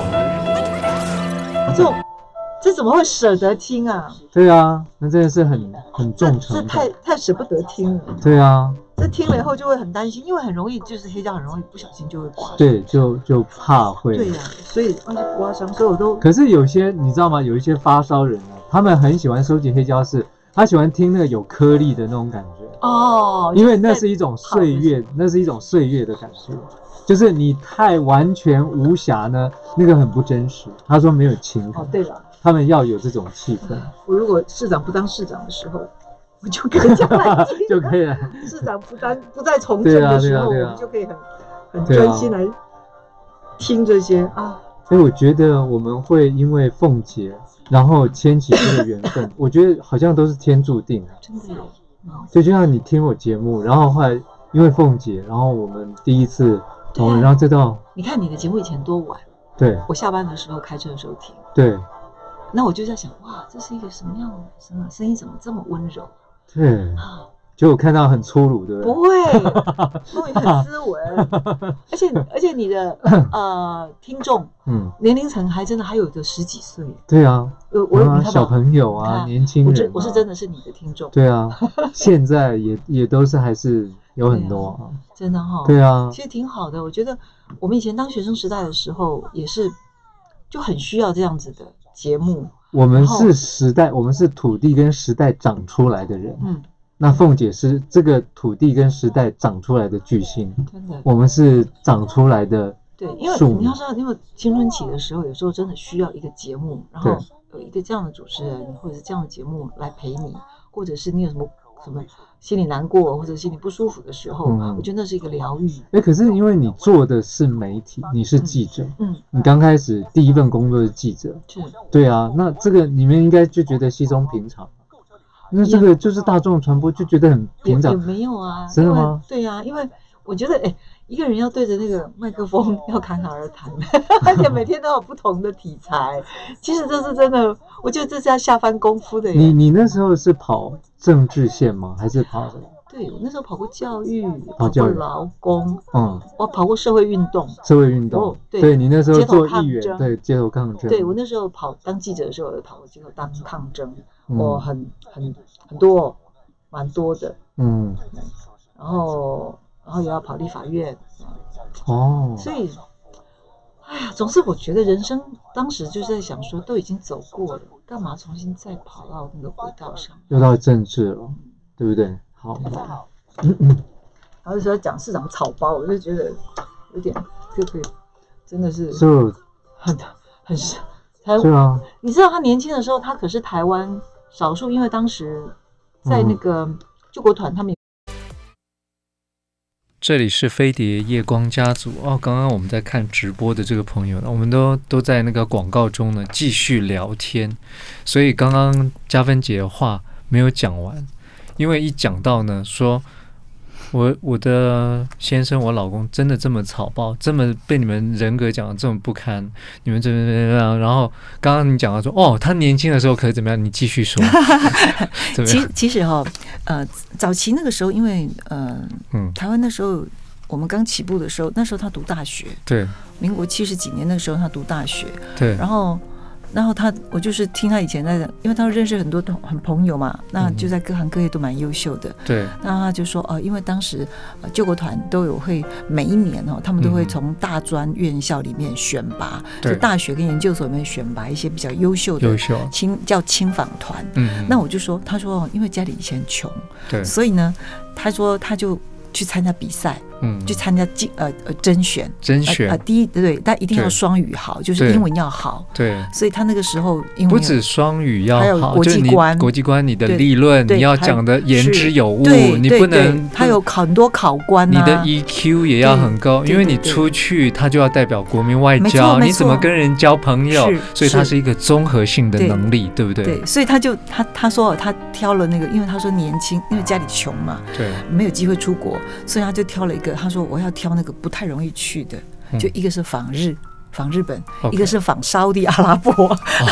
这怎么会舍得听啊？ 对啊，那真的是很重成本，这太舍不得听了。 对啊， 这听了以后就会很担心，因为很容易就是黑胶很容易不小心就会刮伤。 对，就怕会。 对呀，所以而且刮伤，所以我都。 可是有些你知道吗？有一些发烧人啊，他们很喜欢收集黑胶，是他喜欢听那个有颗粒的那种感觉。因为那是一种岁月，那是一种岁月的感觉。就是你太完全无瑕呢，那个很不真实。他说没有情感。 对吧？ 他们要有这种气氛。 我如果市长不当市长的时候，我就可以这样就可以了。 市长不再从政的时候，我们就可以很专心来听这些啊。 所以我觉得我们会因为凤姐，然后牵起这个缘分，我觉得好像都是天注定的。 真的有。 就像你听我节目，然后后来因为凤姐，然后我们第一次。然后这道， 你看你的节目以前多晚？ 对， 我下班的时候开车的时候听。 对， 那我就在想，哇，这是一个什么样的声音？怎么这么温柔？ 对啊，就我看到很粗鲁，对不对？ 不会，终于很斯文，而且你的听众，年龄层还真的还有的10几岁。 对啊，我小朋友啊，年轻人， 我是真的是你的听众。 对啊，现在也都是还是。有很多真的哈， 对啊， 其实挺好的。我觉得我们以前当学生时代的时候，也是就很需要这样子的节目。 我们是时代，我们是土地跟时代长出来的人。那凤姐是这个土地跟时代长出来的巨星， 真的。 我们是长出来的。 对，因为你要知道，因为青春期的时候，有时候真的需要一个节目，然后有一个这样的主持人或者是这样的节目来陪你，或者是你有什么心里难过或者心里不舒服的时候，我觉得那是一个疗愈。 可是因为你做的是媒体，你是记者，你刚开始第一份工作是记者，对啊，那这个你们应该就觉得稀松平常。那这个就是大众传播，就觉得很平常。 也没有啊， 真的吗？ 对啊，因为我觉得，一个人要对着那个麦克风要侃侃而谈，而且每天都有不同的题材，其实这是真的，我觉得这是要下番功夫的。 你那时候是跑政治线吗？还是跑什么？ 对，我那时候跑过教育，跑过劳工，我跑过社会运动。 社会运动，对你那时候做议员，对街头抗争。 对我那时候当记者的时候，我跑过街头抗争，我很多，蛮多的，然后也要跑立法院，所以，总是我觉得人生当时就是在想说，都已经走过了，干嘛重新再跑到那个轨道上？ 又到政治了，对不对？好， 然后说讲市长草包，我就觉得有点这个真的是很是啊。你知道他年轻的时候，他可是台湾少数，因为当时在那个救国团他们。 这里是飞碟夜光家族刚刚我们在看直播的这个朋友呢，我们都在那个广告中呢继续聊天，所以刚刚嘉芬姐的话没有讲完，因为一讲到呢说我的先生我老公真的这么草包，这么被你们人格讲的这么不堪，你们怎么样？然后刚刚你讲到说他年轻的时候可以怎么样？你继续说。 其实早期那个时候，因为台湾那时候我们刚起步的时候，那时候他读大学， 对， 民国70几年那个时候他读大学， 对， 然后我就是听他以前在，因为他认识很多朋友嘛，那就在各行各业都蛮优秀的。 对， 那他就说因为当时救国团都有会每一年他们都会从大专院校里面选拔，就大学跟研究所里面选拔一些比较优秀的叫青访团。那我就说，他说因为家里以前穷，对，所以呢，他说他就去参加比赛。去参加甄选，第一对，但一定要双语好，就是英文要好， 对， 所以他那个时候英文不止双语要好， 还有国际观， 国际观你的立论你要讲的言之有物，你不能他有很多考官， 你的 EQ 也要很高，因为你出去他就要代表国民外交，你怎么跟人交朋友，所以它是一个综合性的能力，对不对？ 对，所以他说他挑了那个，因为他说年轻，因为家里穷嘛，对，没有机会出国，所以他就挑了一个。他说我要挑那个不太容易去的，就一个是访日本，一个是访沙地阿拉伯。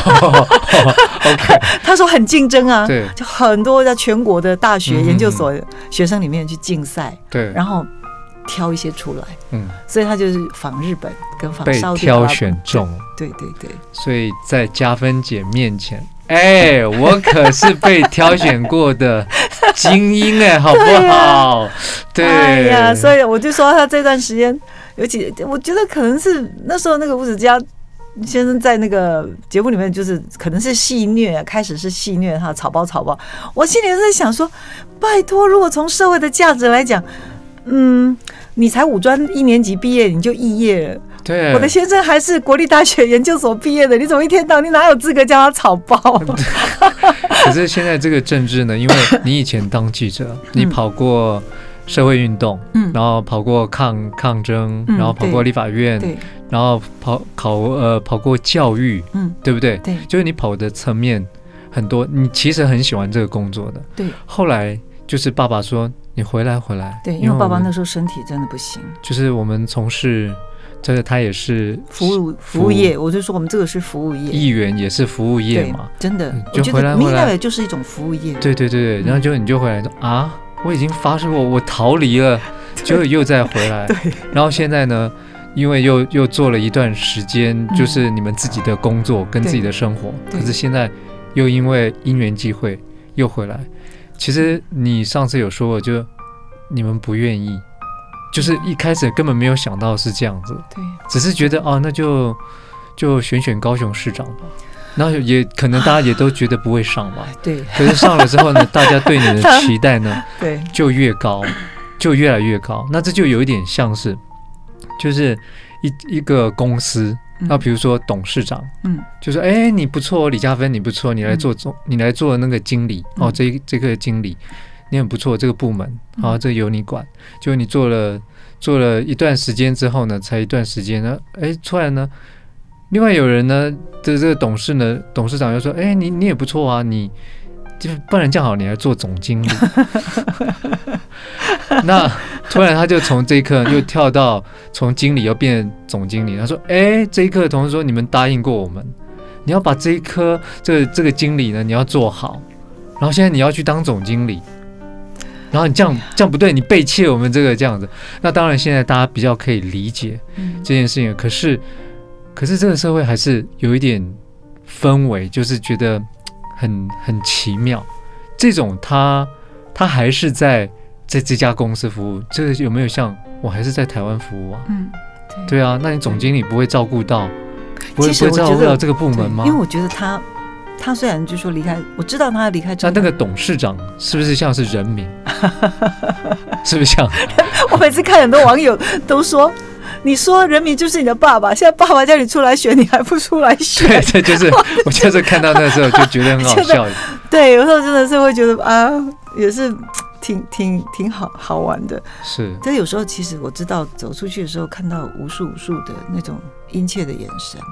他说很竞争啊，对，就很多在全国的大学研究所学生里面去竞赛，对，然后挑一些出来，所以他就是访日本跟访沙地阿拉伯，被挑选中，对， 所以在嘉芬姐面前。我可是被挑选过的精英好不好？对， 哎呀，所以我就说他这段时间，尤其我觉得可能是那时候那个吴子嘉先生在那个节目里面，就是可能是戏谑，开始是戏谑他草包，我心里在想说，拜托，如果从社会的价值来讲，你才五专1年级毕业你就肄业了。 对， 我的先生还是国立大学研究所毕业的，你怎么一天到你哪有资格叫他草包？ 可是现在这个政治呢，因为你以前当记者，你跑过社会运动，然后跑过抗争，然后跑过立法院，然后跑过教育，对不对？对，就是你跑的层面很多，你其实很喜欢这个工作的。对，后来就是爸爸说你回来， 对，因为爸爸那时候身体真的不行， 就是我们从事。这个他也是服务业，我就说我们这个是服务业， 议员也是服务业嘛， 真的，我觉得民意代表就是一种服务业。 对，然后你就回来说我已经发誓过，我逃离了，就又再回来。对，然后现在呢，因为又做了一段时间，就是你们自己的工作跟自己的生活，可是现在又因为因缘际会又回来。其实你上次有说过，就你们不愿意。 就是一开始根本没有想到是这样子， 对， 只是觉得那就选高雄市长吧。然后也可能大家也都觉得不会上吧， 对。 可是上了之后呢，大家对你的期待呢， 对， 就越高，就越来越高。那这就有一点像是，就是一个公司，那比如说董事长，就说你不错，李嘉芬你不错，你来做那个经理这个经理你很不错，这个部门这个由你管。就你做了一段时间之后呢，才一段时间呢，出来呢。另外有人呢的这个董事长又说，你也不错啊，你就不然这样好，你来做总经理。那突然他就从这一刻又跳到从经理又变总经理，他说，这一刻同事说你们答应过我们，你要把这一科这个经理呢你要做好，然后现在你要去当总经理，然后你这样不对，你背弃了我们这个这样子。那当然现在大家比较可以理解这件事情，可是这个社会还是有一点氛围，就是觉得很奇妙。这种他还是在这家公司服务，这个有没有像我还是在台湾服务啊？对啊，那你总经理不会照顾到，不会照顾到这个部门吗？ 因为我觉得他虽然就说离开，我知道他离开， 那个董事长是不是像是人民？是不是像？ 我每次看很多网友都说。你说人民就是你的爸爸，现在爸爸叫你出来选，你还不出来选？ 对，这就是我就是看到那时候就觉得很好笑。 对，有时候真的是会觉得也是挺好玩的。是，但有时候其实我知道走出去的时候，看到无数的那种殷切的眼神。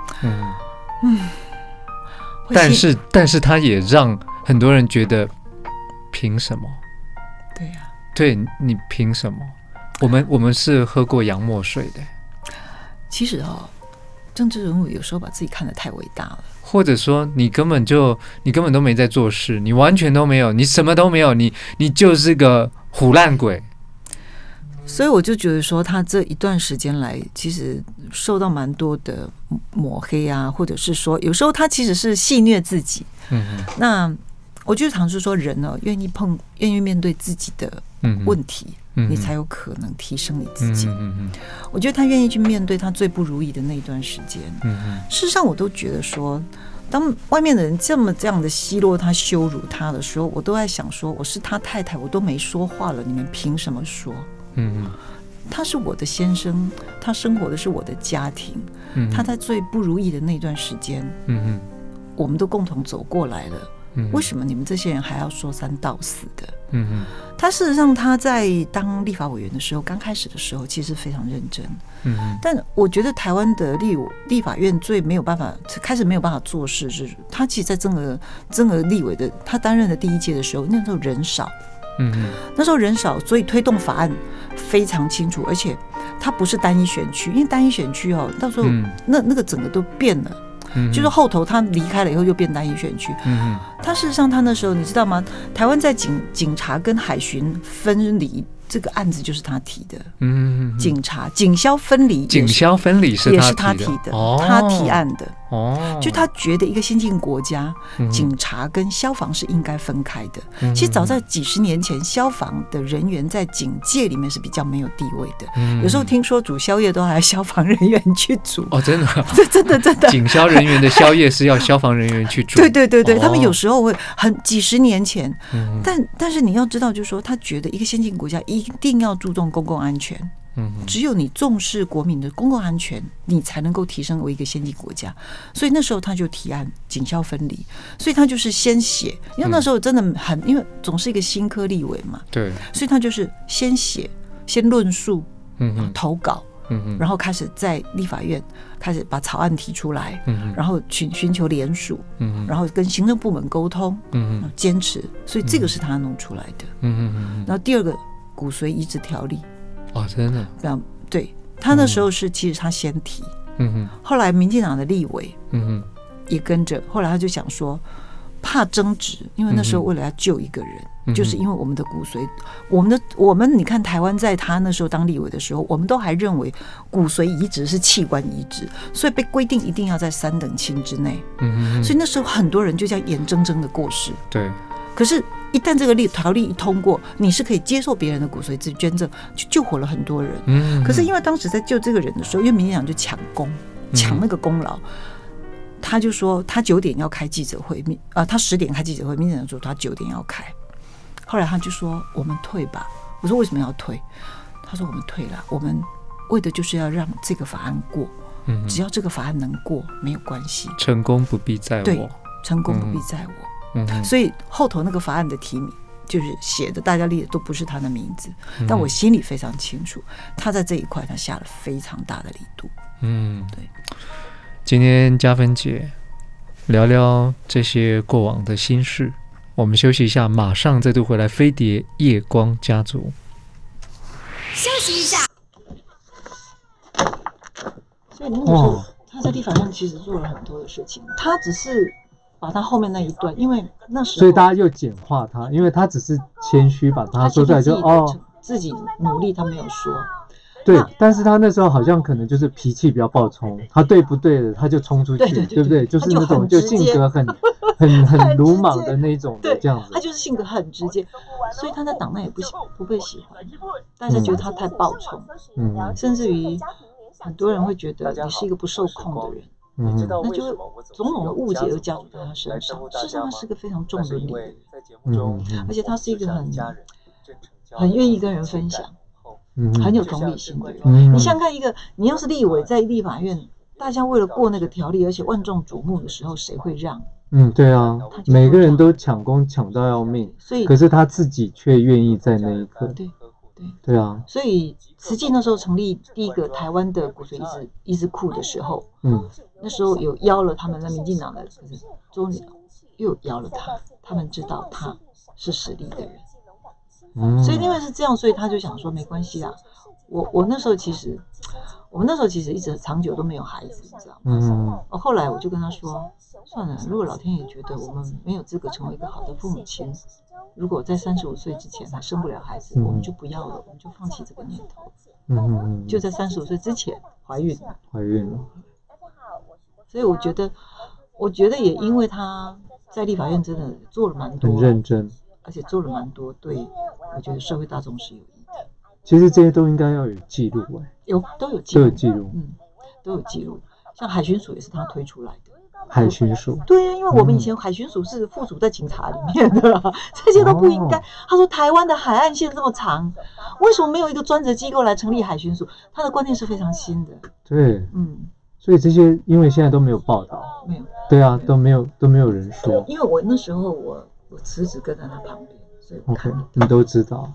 但是他也让很多人觉得，凭什么？ 对呀， 对你凭什么？我们是喝过洋墨水的。 其实政治人物有时候把自己看得太伟大了， 或者说你根本都没在做事，你完全都没有，你什么都没有，你就是个唬烂鬼。 所以我就觉得说，他这一段时间来，其实受到蛮多的抹黑啊，或者是说，有时候他其实是戏谑自己。那我就常说人呢，愿意面对自己的问题。你才有可能提升你自己。我觉得他愿意去面对他最不如意的那一段时间。事实上，我都觉得说，当外面的人这样的奚落他、羞辱他的时候，我都在想说，我是他太太，我都没说话了，你们凭什么说？他是我的先生，他生活的是我的家庭。他在最不如意的那段时间，我们都共同走过来了。为什么你们这些人还要说三道四的？他事实上他在当立法委员的时候，刚开始的时候其实非常认真。但我觉得台湾的立法院最没有办法开始没有办法做事，是他其实在整个立委的他担任的第一届的时候，那时候人少。那时候人少，所以推动法案非常清楚，而且它不是单一选区，因为单一选区到时候那个整个都变了。就是后头他离开了以后就变单一选区。他事实上他那时候你知道吗？台湾在警察跟海巡分离这个案子就是他提的。警消分离也是他提的，他提案的。就他觉得一个先进国家，警察跟消防是应该分开的。其实早在几十年前，消防的人员在警界里面是比较没有地位的。有时候听说煮宵夜都还消防人员去煮。 真的？ 真的。 警消人员的宵夜是要消防人员去煮。 对，他们有时候会几十年前。但是你要知道，就是说，他觉得一个先进国家一定要注重公共安全。只有你重视国民的公共安全，你才能够提升为一个先进国家。所以那时候他就提案警消分离，所以他就是先写，因为那时候真的因为总是一个新科立委嘛，对，所以他就是先写、先论述、投稿，然后开始在立法院开始把草案提出来，然后寻求联署，然后跟行政部门沟通，坚持，所以这个是他弄出来的。然后第二个骨髓移植条例。 真的？ 对，他那时候是其实他先提，后来民进党的立委，也跟着，后来他就想说，怕争执，因为那时候为了要救一个人，就是因为我们的骨髓，我们，你看台湾在他那时候当立委的时候，我们都还认为骨髓移植是器官移植，所以被规定一定要在3等亲之内，所以那时候很多人就这样眼睁睁的过世。对。可是一旦这个条例一通过，你是可以接受别人的骨髓捐赠，就救活了很多人。可是因为当时在救这个人的时候，因为民进党就抢那个功劳，他就说他9点要开记者会，他10点开记者会，民进党说他9点要开。后来他就说我们退吧。我说为什么要退？他说我们退了，我们为的就是要让这个法案过。只要这个法案能过，没有关系。 成功不必在我。 对，成功不必在我。所以后头那个法案的提名就是写的，大家列的都不是他的名字，但我心里非常清楚，他在这一块他下了非常大的力度。对。 今天嘉芬姐聊聊这些过往的心事，我们休息一下，马上再度回来。飞碟夜光家族， 休息一下。 所以那个时候他在立法院其实做了很多的事情，他只是把他后面那一段，因为那时候所以大家又简化他，因为他只是谦虚把他说出来就自己努力他没有说。 对，但是他那时候好像可能就是脾气比较暴冲，他对不对的他就冲出去，对不对？就是那种就性格很鲁莽的那种的这样子。 他就是性格很直接，所以他在党内也不被喜欢，大家觉得他太暴冲，甚至于很多人会觉得你是一个不受控的人，那就会种种的误解又加注在他身上。事实上，他是个非常重伦理的人，而且他是一个很愿意跟人分享。很有同理心的人。你想想看，你要是立委在立法院，大家为了过那个条例，而且万众瞩目的时候，谁会让？ 对啊，每个人都抢功抢到要命，所以可是他自己却愿意在那一刻。对啊。所以慈济那时候成立第一个台湾的骨髓移植库的时候，那时候有邀了他们的民进党的中联，又邀了他们知道他是实力的人。所以因为是这样，所以他就想说没关系啦。我们那时候其实一直长久都没有孩子，你知道吗？后来我就跟他说，算了，如果老天爷觉得我们没有资格成为一个好的父母亲，如果在35岁之前还生不了孩子，我们就不要了，我们就放弃这个念头。就在35岁之前怀孕了。所以我觉得也因为他在立法院真的做了蛮多， 很认真。 而且做了蛮多，对我觉得社会大众是有益的。 其实这些都应该要有记录， 都有记录， 都有记录。 像海巡署也是他推出来的。 海巡署？ 对啊，因为我们以前海巡署是附属在警察里面的，这些都不应该。他说台湾的海岸线这么长，为什么没有一个专责机构来成立海巡署？他的观念是非常新的。 对，所以这些因为现在都没有报道， 没有。 对啊，都没有人说。 因为我那时候我辞职跟在他旁边，所以我看你都知道。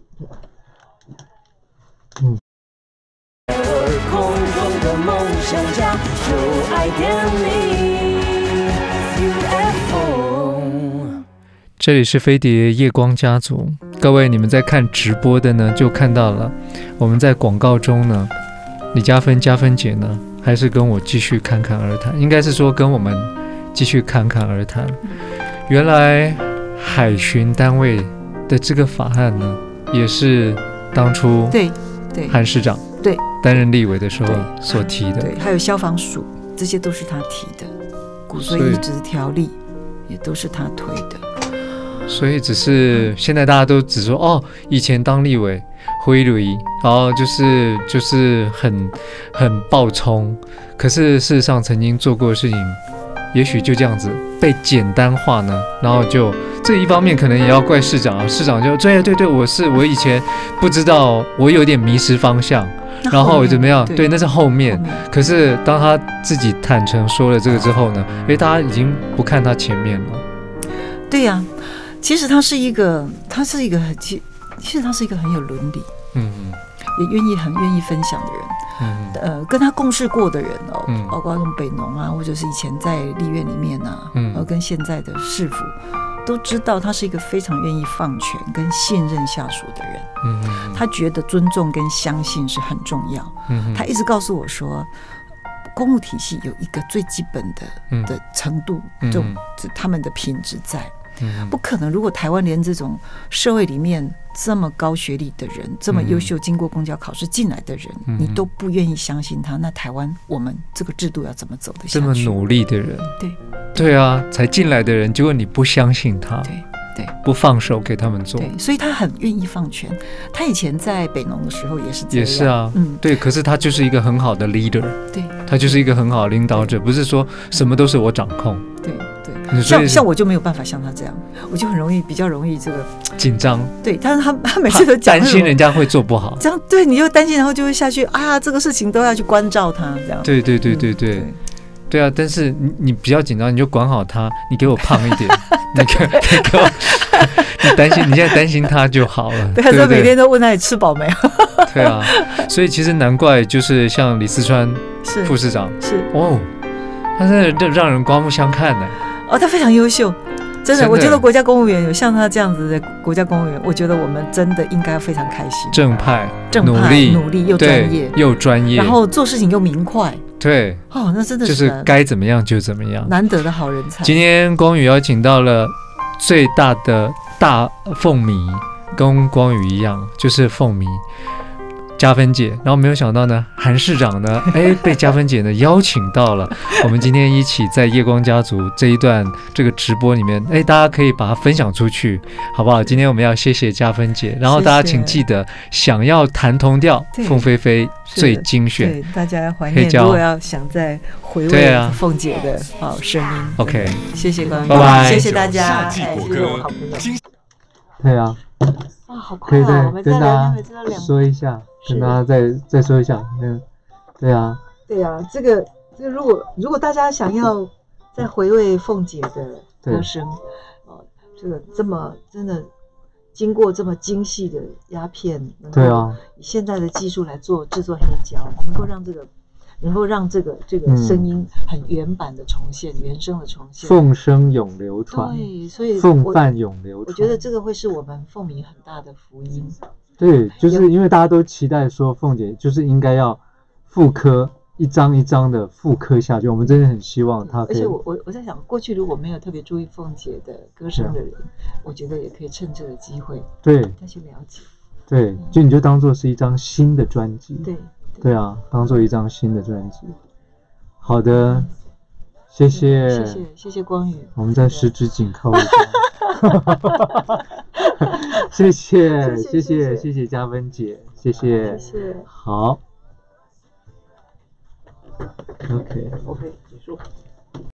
空中的梦想家，就爱点你 UFO。 这里是飞碟夜光家族，各位你们在看直播的呢，就看到了我们在广告中呢，李嘉芬姐呢，还是跟我继续侃侃而谈，应该是说跟我们继续侃侃而谈。原来海巡单位的这个法案呢，也是当初韩市长担任立委的时候所提的。 对，还有消防署，这些都是他提的。骨髓移植条例也都是他推的。 所以只是现在大家都只说以前当立委挥泪，然后就是很暴冲，可是事实上曾经做过的事情，也许就这样子被简单化呢，然后就这一方面可能也要怪市长啊，市长就对，我以前不知道，我有点迷失方向，然后怎么样？对，那是后面。可是当他自己坦诚说了这个之后呢，大家已经不看他前面了。 对呀，其实他是一个很有伦理，也很愿意分享的人。跟他共事过的人包括从北农啊，或者是以前在立院里面啊，跟现在的市府都知道他是一个非常愿意放权跟信任下属的人。他觉得尊重跟相信是很重要。他一直告诉我说，公务体系有一个最基本的程度，他们的品质在。不可能，如果台湾连这种社会里面这么高学历的人，这么优秀，经过公教考试进来的人，你都不愿意相信他，那台湾我们这个制度要怎么走得下去？ 这么努力的人，对啊，才进来的人，结果你不相信他， 对， 不放手给他们做， 对，所以他很愿意放权。他以前在北农的时候也是这样， 也是啊，对。可是他就是一个很好的 leader， 对， 他就是一个很好的领导者，不是说什么都是我掌控， 对。像我就没有办法像他这样，我就比较容易这个紧张。 对，但是他每次都讲担心人家会做不好， 这样对你就担心，然后就会下去啊，这个事情都要去关照他这样。 对对啊，但是你比较紧张，你就管好他，你给我胖一点，你给我，你现在担心他就好了。 对，他说每天都问他你吃饱没有。 对啊，所以其实难怪就是像李四川副市长是哦，他真的让人刮目相看呢。 哦，他非常优秀，真的，我觉得国家公务员有像他这样子的国家公务员，我觉得我们真的应该非常开心。 正派努力又专业，然后做事情又明快。 对， 哦，那真的就是该怎么样就怎么样， 难得的好人才。 今天光宇邀请到了最大的大凤迷，跟光宇一样，就是凤迷。嘉芬姐，然后没有想到呢，韩市长呢，被嘉芬姐呢邀请到了。我们今天一起在夜光家族这一段这个直播里面，大家可以把它分享出去，好不好？今天我们要谢谢嘉芬姐，然后大家请记得，想要弹同调，凤飞飞最精选， 对大家怀念。如果要想再回味凤姐的声音 ，OK， 谢谢光宇， 拜拜， 谢谢大家，谢谢我好朋友。 对啊。 好快啊！我们跟大家说一下，跟大家再说一下，对啊，这个如果大家想要再回味凤姐的歌声，这个这么真的经过这么精细的鸦片，对啊，以现在的技术来制作黑胶，能够让这个声音很原版的重现，原声的重现，凤声永流传。对，所以凤范永流传。我觉得这个会是我们凤迷很大的福音。对，就是因为大家都期待说凤姐就是应该要复刻一张一张的复刻下去，我们真的很希望她可以。而且我在想，过去如果没有特别注意凤姐的歌声的人，我觉得也可以趁这个机会再去了解。对，你就当做是一张新的专辑。对啊，当做一张新的专辑。好的，谢谢光宇，我们再十指紧扣一下。谢谢嘉芬姐，谢谢。好 ，OK， 结束。